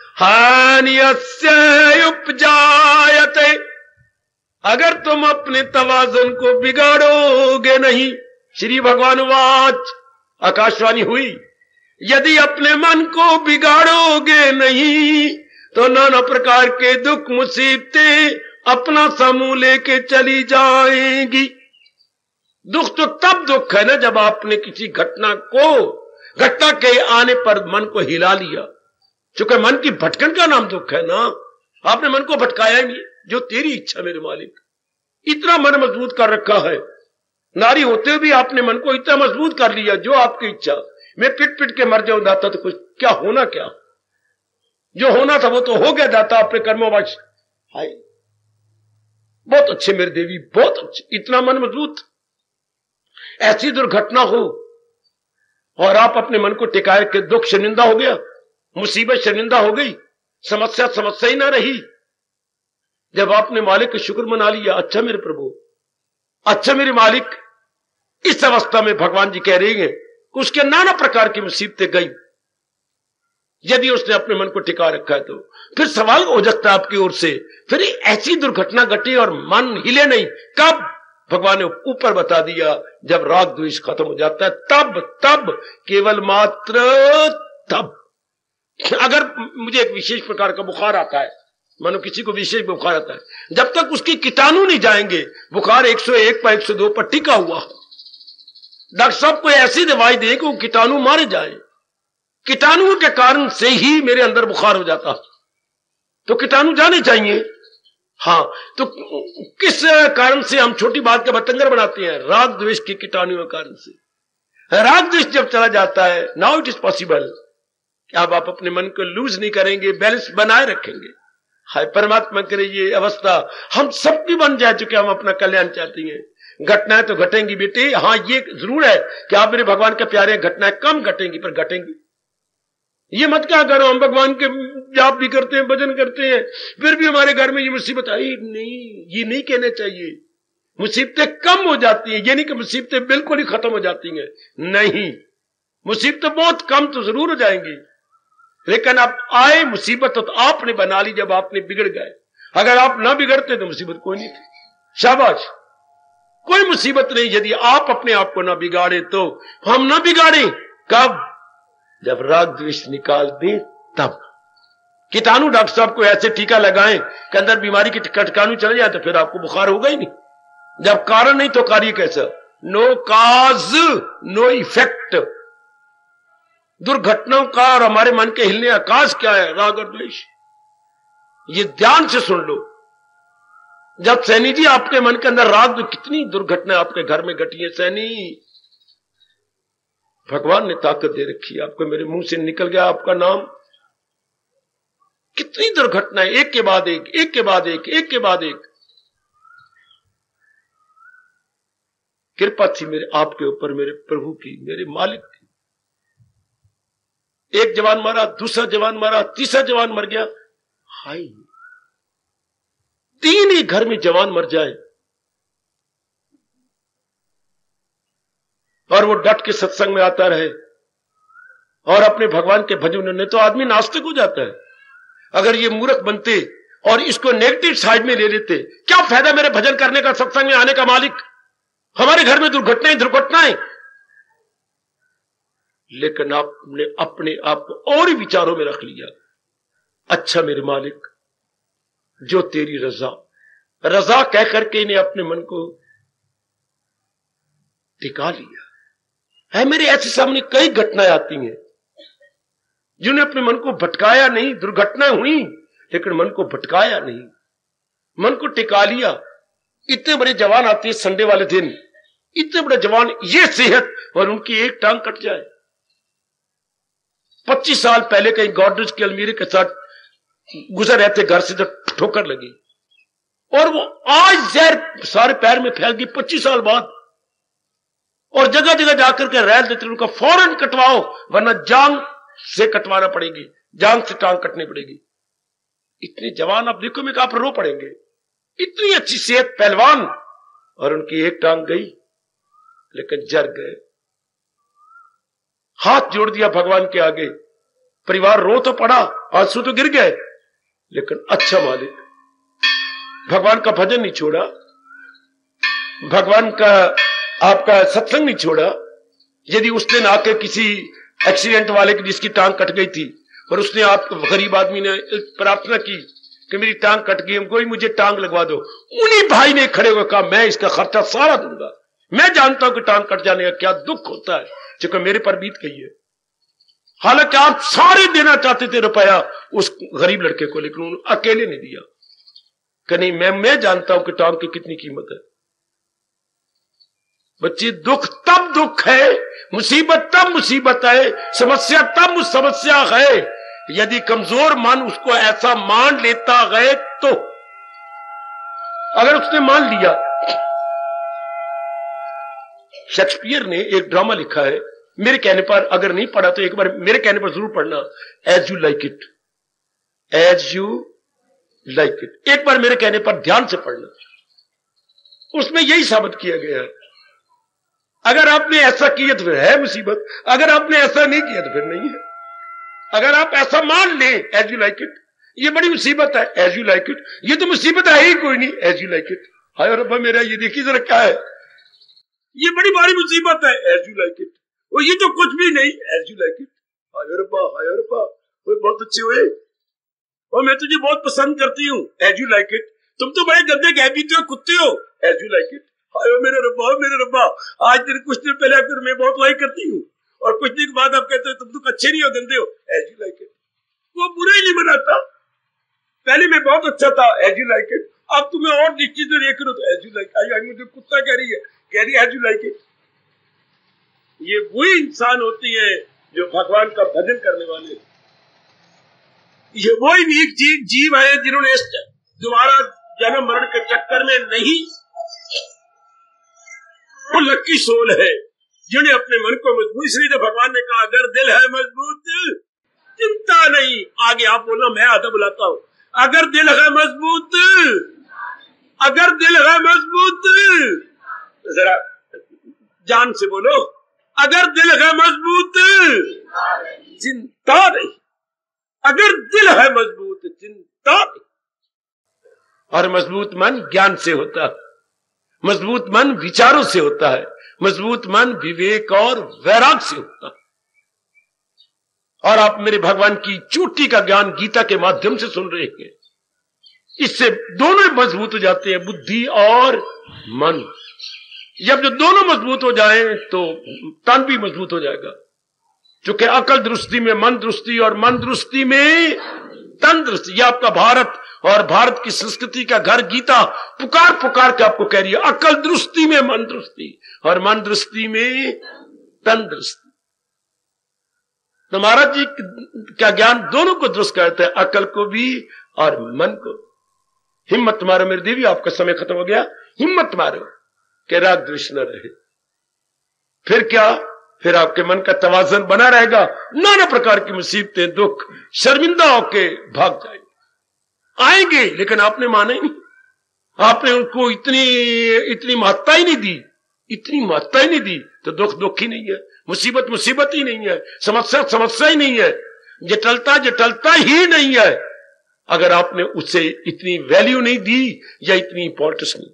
Speaker 1: हानियस्य उपजायते। अगर तुम अपने तवाजुन को बिगाड़ोगे नहीं, श्री भगवान वाच, आकाशवाणी हुई, यदि अपने मन को बिगाड़ोगे नहीं तो नाना प्रकार के दुख मुसीबतें अपना समूह लेके चली जाएंगी। दुख तो तब दुख है ना जब आपने किसी घटना को, घटना के आने पर मन को हिला लिया। चूंकि मन की भटकन का नाम दुख है ना, आपने मन को भटकाया ही नहीं। जो तेरी इच्छा मेरे मालिक, इतना मन मजबूत कर रखा है। नारी होते हुए भी आपने मन को इतना मजबूत कर लिया, जो आपकी इच्छा। मैं पिट पिट के मर जाऊं दाता तो कुछ क्या होना, क्या जो होना था वो तो हो गया दाता, अपने कर्मों वश। हाय बहुत अच्छे मेरे देवी, बहुत अच्छे, इतना मन मजबूत। ऐसी दुर्घटना हो और आप अपने मन को टिकाए के दुख शर्मिंदा हो गया, मुसीबत शर्मिंदा हो गई, समस्या समस्या ही ना रही। जब आपने मालिक का शुक्र मना लिया, अच्छा मेरे प्रभु, अच्छा मेरे मालिक, इस अवस्था में भगवान जी कह रहे हैं कि उसके नाना प्रकार की मुसीबतें गई। यदि उसने अपने मन को टिका रखा है तो फिर सवाल हो सकता है आपकी ओर से, फिर ऐसी दुर्घटना घटी और मन हिले नहीं, कब? भगवान ने ऊपर बता दिया, जब राग द्वेष खत्म हो जाता है तब, तब केवल मात्र तब। अगर मुझे एक विशेष प्रकार का बुखार आता है, मानो किसी को विशेष बुखार आता है, जब तक उसकी कीटाणु नहीं जाएंगे, बुखार एक सौ एक पर एक सौ दो पर टिका हुआ, डॉक्टर साहब को ऐसी दवाई दे कि वो कीटाणु मारे जाए। कीटाणुओं के कारण से ही मेरे अंदर बुखार हो जाता, तो कीटाणु जाने चाहिए। हाँ, तो किस कारण से हम छोटी बात के बतंगर बनाते हैं? राग द्वेष के कीटाणुओं के कारण से। राग द्वेष जब चला जाता है, नाउ इट इज पॉसिबल, अब आप अपने मन को लूज नहीं करेंगे, बैलेंस बनाए रखेंगे। हाय परमात्मा करे ये अवस्था हम सबकी बन जाए, चुके हम अपना कल्याण चाहती हैं। घटनाएं तो घटेंगी बेटे, हाँ ये जरूर है कि आप मेरे भगवान के प्यारे, घटनाएं कम घटेंगी पर घटेंगी। ये मत क्या करो, हम भगवान के जाप भी करते हैं, भजन करते हैं, फिर भी हमारे घर में ये मुसीबत आई नहीं, ये नहीं कहने चाहिए। मुसीबतें कम हो जाती हैं, ये नहीं कि मुसीबतें बिल्कुल ही खत्म हो जाती हैं, नहीं, मुसीबतें बहुत कम तो जरूर हो जाएंगी, लेकिन अब आए मुसीबत तो आपने बना ली जब आपने बिगड़ गए। अगर आप ना बिगड़ते तो मुसीबत कोई नहीं थी। शाबाश, कोई मुसीबत नहीं यदि आप अपने आप को ना बिगाड़े तो। हम ना बिगाड़े कब? जब राग द्वेष निकाल दे तब। कीटाणु डॉक्टर साहब को ऐसे टीका लगाएं कि अंदर बीमारी के कीटाणु चले जाए तो फिर आपको बुखार होगा ही नहीं। जब कारण नहीं तो कार्य कैसा? No cause no effect. दुर्घटनाओं का और हमारे मन के हिलने का काज क्या है? राग और द्वेष। ये ध्यान से सुन लो। जब सैनी जी आपके मन के अंदर राग, तो कितनी दुर्घटना आपके घर में घटी है सैनी। भगवान ने ताकत दे रखी है आपको, मेरे मुंह से निकल गया आपका नाम। कितनी दुर्घटनाएं एक के बाद एक, एक के बाद एक, एक के बाद एक। कृपा थी मेरे आपके ऊपर, मेरे प्रभु की, मेरे मालिक की। एक जवान मारा, दूसरा जवान मारा, तीसरा जवान मर गया। हाय, तीन ही घर में जवान मर जाए और वो डट के सत्संग में आता रहे और अपने भगवान के भजन ने, तो आदमी नास्तिक हो जाता है। अगर ये मूर्ख बनते और इसको नेगेटिव साइड में ले लेते, क्या फायदा मेरे भजन करने का, सत्संग में आने का मालिक? हमारे घर में दुर्घटनाएं दुर्घटनाएं। लेकिन आपने अपने आप को और ही विचारों में रख लिया। अच्छा मेरे मालिक, जो तेरी रजा, रजा कह करके इन्हें अपने मन को टिका लिया है। मेरे ऐसे सामने कई घटनाएं आती हैं जिन्होंने अपने मन को भटकाया नहीं। दुर्घटनाएं हुई लेकिन मन को भटकाया नहीं, मन को टिका लिया। इतने बड़े जवान आते हैं संडे वाले दिन, इतने बड़े जवान, ये सेहत, और उनकी एक टांग कट जाए। पच्चीस साल पहले कहीं गॉडरेज के अलमीरे के साथ गुजर रहे थे, घर से जब ठोकर लगी और वो आज जहर सारे पैर में फैल गई पच्चीस साल बाद, और जगह जगह जाकर के रैल देते उनका फौरन कटवाओ वरना जांग से कटवाना पड़ेगी, जांग से टांग कटनी पड़ेगी। इतने जवान आप देखो में आप रो पड़ेंगे, इतनी अच्छी सेहत, पहलवान, और उनकी एक टांग गई लेकिन जर गए। हाथ जोड़ दिया भगवान के आगे, परिवार रो तो पड़ा, आंसू तो गिर गए, लेकिन अच्छा मालिक भगवान का भजन नहीं छोड़ा, भगवान का आपका सत्संग नहीं छोड़ा। यदि उस दिन आके किसी एक्सीडेंट वाले की जिसकी टांग कट गई थी और उसने आप गरीब आदमी ने प्रार्थना की कि मेरी टांग कट गई, कोई मुझे टांग लगवा दो, उन्हीं भाई ने खड़े होकर कहा मैं इसका खर्चा सारा दूंगा, मैं जानता हूं कि टांग कट जाने का क्या दुख होता है, क्योंकि मेरे पर बीत गई है। हालांकि आप सारे देना चाहते थे रुपया उस गरीब लड़के को, लेकिन उन्होंने अकेले नहीं दिया कि नहीं, मैं मैं जानता हूं कि टांग की कितनी कीमत है। बच्चे, दुख तब दुख है, मुसीबत तब मुसीबत है, समस्या तब समस्या है यदि कमजोर मन उसको ऐसा मान लेता है तो। अगर उसने मान लिया, शेक्सपियर ने एक ड्रामा लिखा है, मेरे कहने पर, अगर नहीं पढ़ा तो एक बार मेरे कहने पर जरूर पढ़ना, as you like it, as you like it, एक बार मेरे कहने पर ध्यान से पढ़ना। उसमें यही साबित किया गया है, अगर आपने ऐसा किया तो फिर है मुसीबत, अगर आपने ऐसा नहीं किया तो फिर नहीं है। अगर आप ऐसा मान लें एज यू लाइक इट, ये बड़ी मुसीबत है, एज यू लाइक इट, ये तो मुसीबत है ही कोई नहीं, एज यू लाइक इट। हाय रब्बा मेरा, ये देखिए जरा क्या है, ये बड़ी भारी मुसीबत है, एज यू लाइक इट, और ये तो कुछ भी नहीं, एज यू लाइक इट। हाय रब्बा, हाय रब्बा, वो बहुत अच्छे हुए, और मैं तुझे बहुत पसंद करती हूँ, एज यू लाइक इट। तुम तो बड़े गंदे गैबीते हो, कुत्ते हो, एज यू लाइक इट। हाय मेरे रब्बा, मेरे रब्बा, आज दिन कुछ दिन पहले आकर मैं बहुत लाइक करती हूँ, और कुछ दिन के बाद आप कहते हो तुम तो अच्छे नहीं हो, गंदे हो, एज यू लाइक इट। वो बुरा ही नहीं बनाता, पहले मैं बहुत अच्छा था, एज यू लाइक इट, अब तुम्हें और निश्चित देख रहे हो तो एज यू लाइक, आई मुझे कुत्ता कह रही है, कह रही है एज यू लाइक इट। ये वही इंसान होती है जो भगवान का भजन करने वाले, ये वही नीक जीव जीव है जिन्होंने इस दोबारा जन्म मरण के चक्कर में नहीं, वो लक्की सोल है जिन्हें अपने मन को मजबूत, इसलिए तो भगवान ने कहा अगर दिल है मजबूत चिंता नहीं, आगे आप बोलना, मैं आधा बुलाता हूं, अगर दिल है मजबूत, अगर दिल है मजबूत, जरा जान से बोलो, अगर दिल है मजबूत चिंता नहीं, अगर दिल है मजबूत चिंता नहीं। और मजबूत मन ज्ञान से होता है, मजबूत मन विचारों से होता है, मजबूत मन विवेक और वैराग से होता है। और आप मेरे भगवान की चोटी का ज्ञान गीता के माध्यम से सुन रहे हैं, इससे दोनों मजबूत हो जाते हैं, बुद्धि और मन। जब जो दोनों मजबूत हो जाएं तो तन भी मजबूत हो जाएगा, क्योंकि अकल दुरुस्ती में मन दुरुस्ती और मन दुरुस्ती में तन दुरुस्ती। यह आपका भारत और भारत की संस्कृति का घर गीता पुकार पुकार के आपको कह रही है, अकल दुरुस्ती में मन दुरुस्ती और मन दुरुस्ती में तन दुरुस्ती। तो महाराज जी का ज्ञान दोनों को दुरुस्त करते हैं, अकल को भी और मन को। हिम्मत मारो मेरे देवी, आपका समय खत्म हो गया, हिम्मत मारो कि राग द्वेष न रहे। फिर क्या, फिर आपके मन का तवाजन बना रहेगा, नाना प्रकार की मुसीबतें दुख शर्मिंदा होके भाग जाएंगे, आएंगे, लेकिन आपने माना ही नहीं, आपने उनको इतनी इतनी महत्ता ही नहीं दी, इतनी महत्ता ही नहीं दी, तो दुख दुख ही नहीं है, मुसीबत मुसीबत ही नहीं है, समस्या समस्या ही नहीं है, जटलता जटलता ही नहीं है, अगर आपने उसे इतनी वैल्यू नहीं दी या इतनी इंपॉर्टेंस नहीं।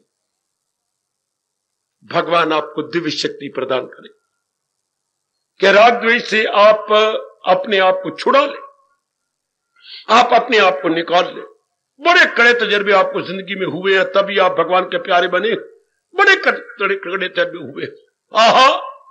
Speaker 1: भगवान आपको दिव्य शक्ति प्रदान करे कि राग द्वेष से आप अपने आप को छुड़ा ले, आप अपने आप को निकाल ले। बड़े कड़े तजर्बे आपको जिंदगी में हुए हैं, तभी आप भगवान के प्यारे बने, बड़े कड़े कड़े तजर्बे हुए। आहा।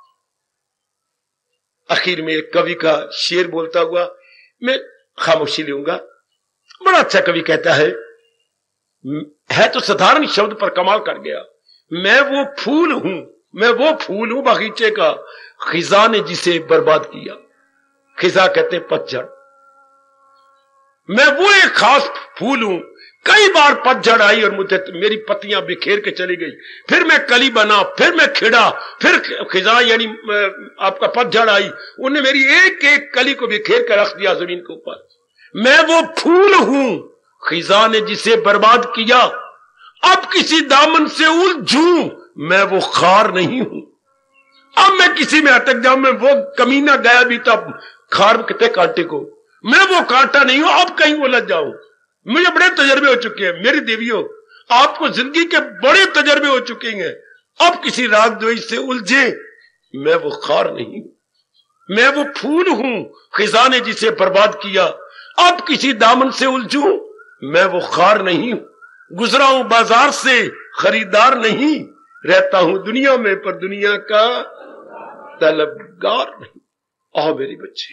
Speaker 1: आखिर में एक कवि का शेर बोलता हुआ मैं खामोशी लूंगा। बड़ा अच्छा कवि कहता है, है तो साधारण शब्द पर कमाल कर गया। मैं वो फूल हूं, मैं वो फूल हूं बगीचे का, खिजा ने जिसे बर्बाद किया। खिजा कहते पतझड़। मैं वो एक खास फूल हूं, कई बार पतझड़ आई और मुझे मेरी पत्तियां बिखेर के चली गई, फिर मैं कली बना, फिर मैं खिड़ा, फिर खिजा यानी आपका पतझड़ आई, उन्हें मेरी एक एक कली को बिखेर कर रख दिया जमीन के ऊपर। मैं वो फूल हूं, खिजा ने जिसे बर्बाद किया। अब किसी दामन से उलझूं, मैं वो खार नहीं हूं। अब मैं किसी में अटक जाऊं, मैं वो कमीना गया भी तब खार कहते कांटे को, मैं वो कांटा नहीं हूं। अब कहीं उलझ जाऊं, मुझे बड़े तजर्बे हो चुके हैं। मेरी देवियों, आपको जिंदगी के बड़े तजर्बे हो चुके हैं। अब किसी राग द्वेष से उलझे, मैं वो खार नहीं हूं। मैं वो फूल हूं, खिजा ने जिसे बर्बाद किया। अब किसी दामन से उलझूं, मैं वो खार नहीं हूं। गुजरा हूं बाजार से, खरीदार नहीं। रहता हूं दुनिया में, पर दुनिया का तलबगार नहीं। आओ मेरी बच्चे,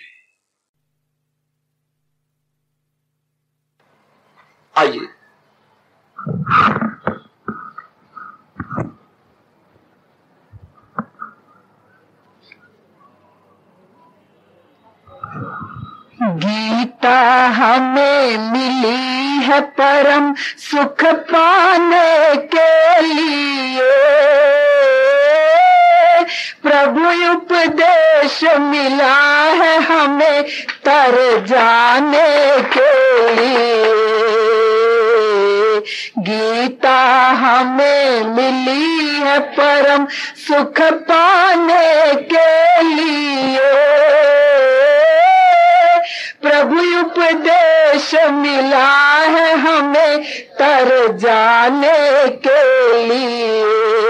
Speaker 1: आइए।
Speaker 2: गीता हमें मिली है परम सुख पाने के लिए, प्रभु उपदेश मिला है हमें तर जाने के लिए। गीता हमें मिली है परम सुख पाने के लिए, प्रभु उपदेश मिला है हमें तर जाने के लिए।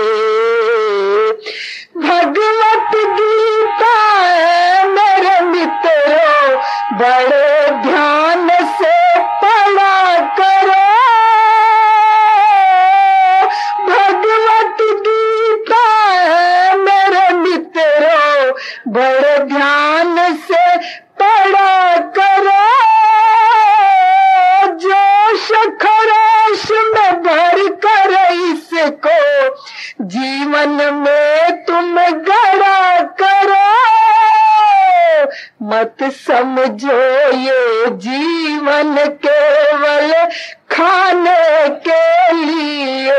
Speaker 2: भगवत गीता है मेरे मित्रों, बड़े ध्यान से पढ़ा करो। भगवत गीता है मेरे मित्रों, बड़े ध्यान से पढ़ा करो। जोश खरोश में भर कर इसको जीवन में तुम गढ़ा करो। मत समझो ये जीवन केवल खाने के लिए,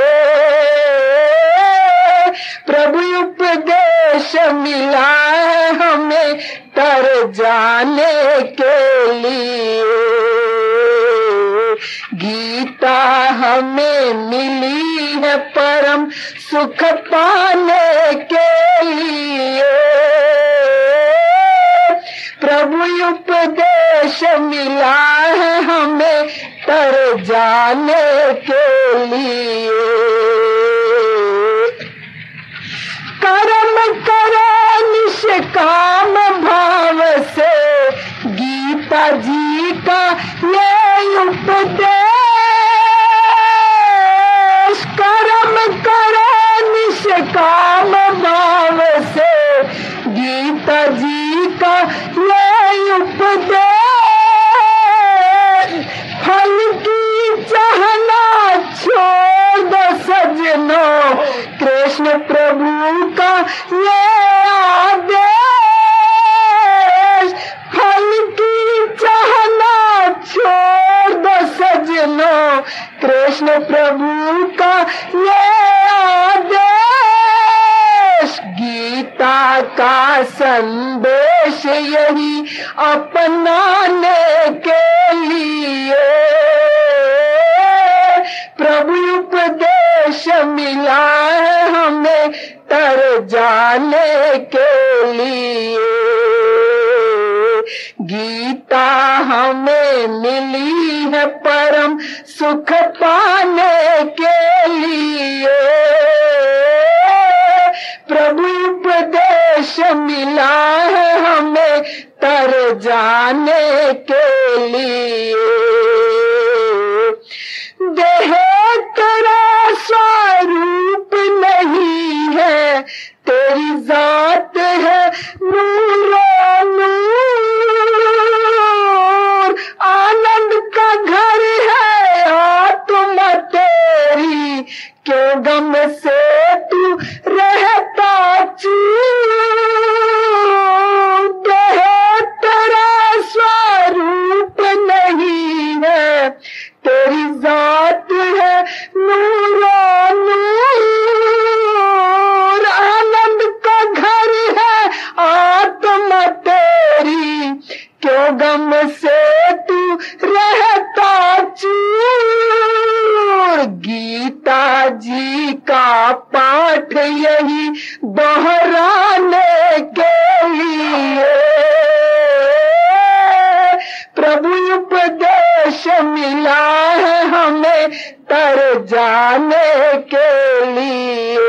Speaker 2: प्रभु उपदेश मिला है हमें तर जाने के लिए। गीता हमें मिली है परम सुख पाने के लिए, प्रभु उपदेश मिला है हमें तर जाने के लिए। कर्म करो निष्काम भाव से, गीता जी का ये उपदेश। कर्म करो निष्काम भाव से, गीता जी का ये उपदेश। फल की चाहना छोड़ दो सजनों, कृष्ण प्रभु का ये आदेश। फल की चाहना छोड़ दो सजनों, कृष्ण प्रभु का ये आदेश। गीता का संदेश यही अपनाने के लिए, प्रभु उपदेश मिला है हमें तर जाने के लिए। गीता हमें मिली है परम सुख पाने के लिए, प्रभु उपदेश मिला है हमें तर जाने के लिए। देह तेरा स्वरूप नहीं है, तेरी क्यों गम से तू रहता चूर है, तेरा स्वरूप नहीं है, तेरी जात है नूरो नूर, आनंद का घर है आत्मा तेरी, क्यों गम से तू रहता चूर। गीता जी का पाठ यही दोहराने के लिए प्रभु उपदेश मिला है हमें तर जाने के लिए।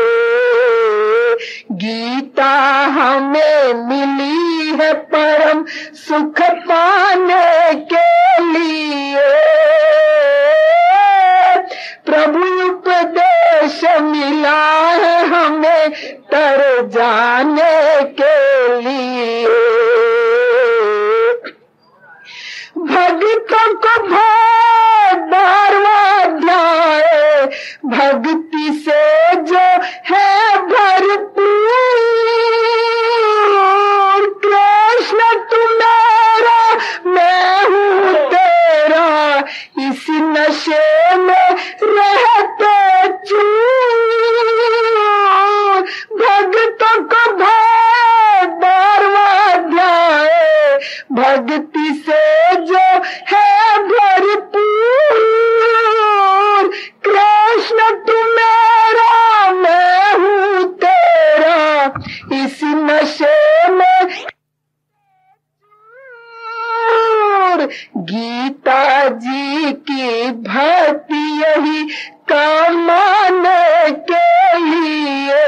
Speaker 2: गीता हमें मिली है परम सुख पाने के लिए, प्रभु उपदेश मिला है हमें तर जाने के लिए। भक्तों को बारहवां अध्याय, भक्ति से जो है भरपूर, कृष्ण तू मेरा मैं हूँ तेरा, इस नशे में रहते चूर। भक्तों को बारहवां अध्याय, भक्ति से जो है भरपूर, कृष्ण तू मेरा मैं हूँ तेरा, इस नशे में गीता जी की भक्ति यही कमाने के लिए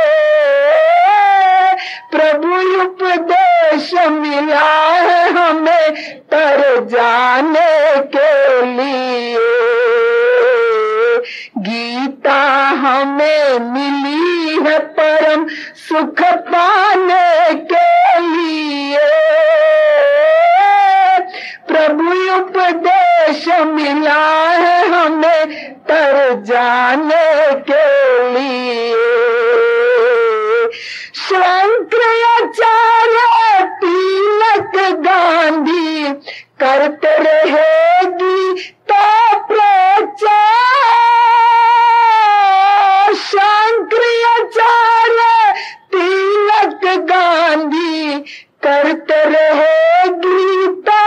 Speaker 2: प्रभु उपदेश मिला है हमें तर जाने के लिए। गीता हमें मिली है परम सुख पाने के लिए, प्रभु उपदेश मिला है हमें तर जाने के लिए। शंकराचार्य तिलक गांधी करते रहेगी तो प्रचार, शंकराचार्य तिलक गांधी करते रहेगी तो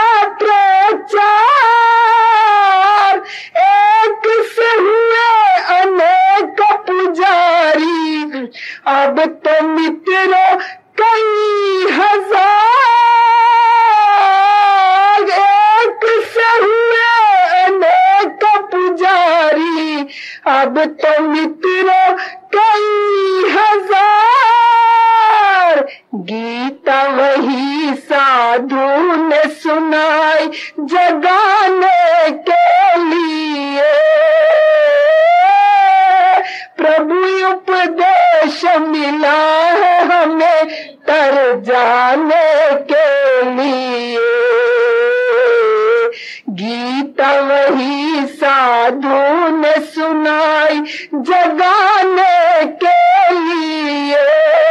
Speaker 2: प्रचार। एक से हुए अनेक पुजारी, अब तो मित्रों कई हजार। एक से हुए अनेक पुजारी, अब तो मित्रों कई हजार। गीता वही साधु ने सुनाई जगाने के लिए, प्रभु उपदेश मिला है हमें तर जाने के लिए। गीता वही साधु ने सुनाई जगाने के लिए,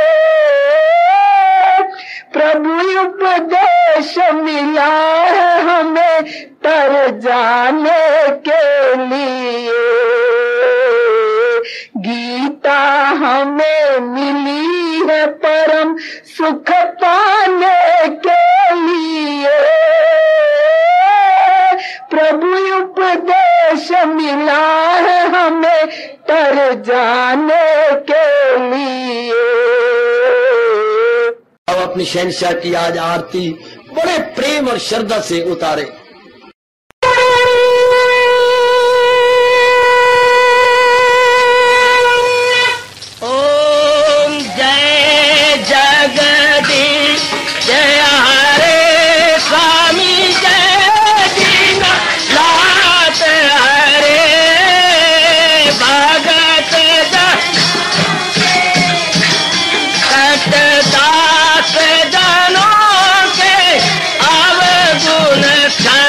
Speaker 2: प्रभु उपदेश मिला है हमें तर जाने के लिए। गीता हमें मिली है परम सुख पाने के लिए, प्रभु उपदेश मिला है हमें तर जाने के लिए।
Speaker 1: अब अपनी शहंशाह की आज आरती बड़े प्रेम और श्रद्धा से उतारे।
Speaker 3: ओम जय जगदीश जय हरे स्वामी जय दीनानाथ हरे भगत दास जनों के अवगुण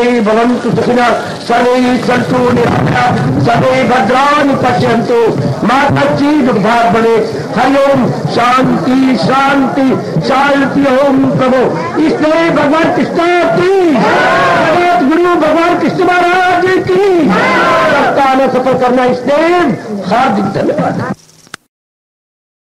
Speaker 1: सर्वे भवन्तु सुखिनः सर्वे सन्तु निरामयाः सर्वे भद्राणि पश्यन्तु मा कश्चित् दुर्भाग् भवेत्। हरि ओम शांति शांति शांति। ओम प्रभु इसलिए भगवान कृष्ण की जगत गुरु भगवान कृष्ण महाराज की सप्ताह में सफल करना इसलिए हार्दिक धन्यवाद।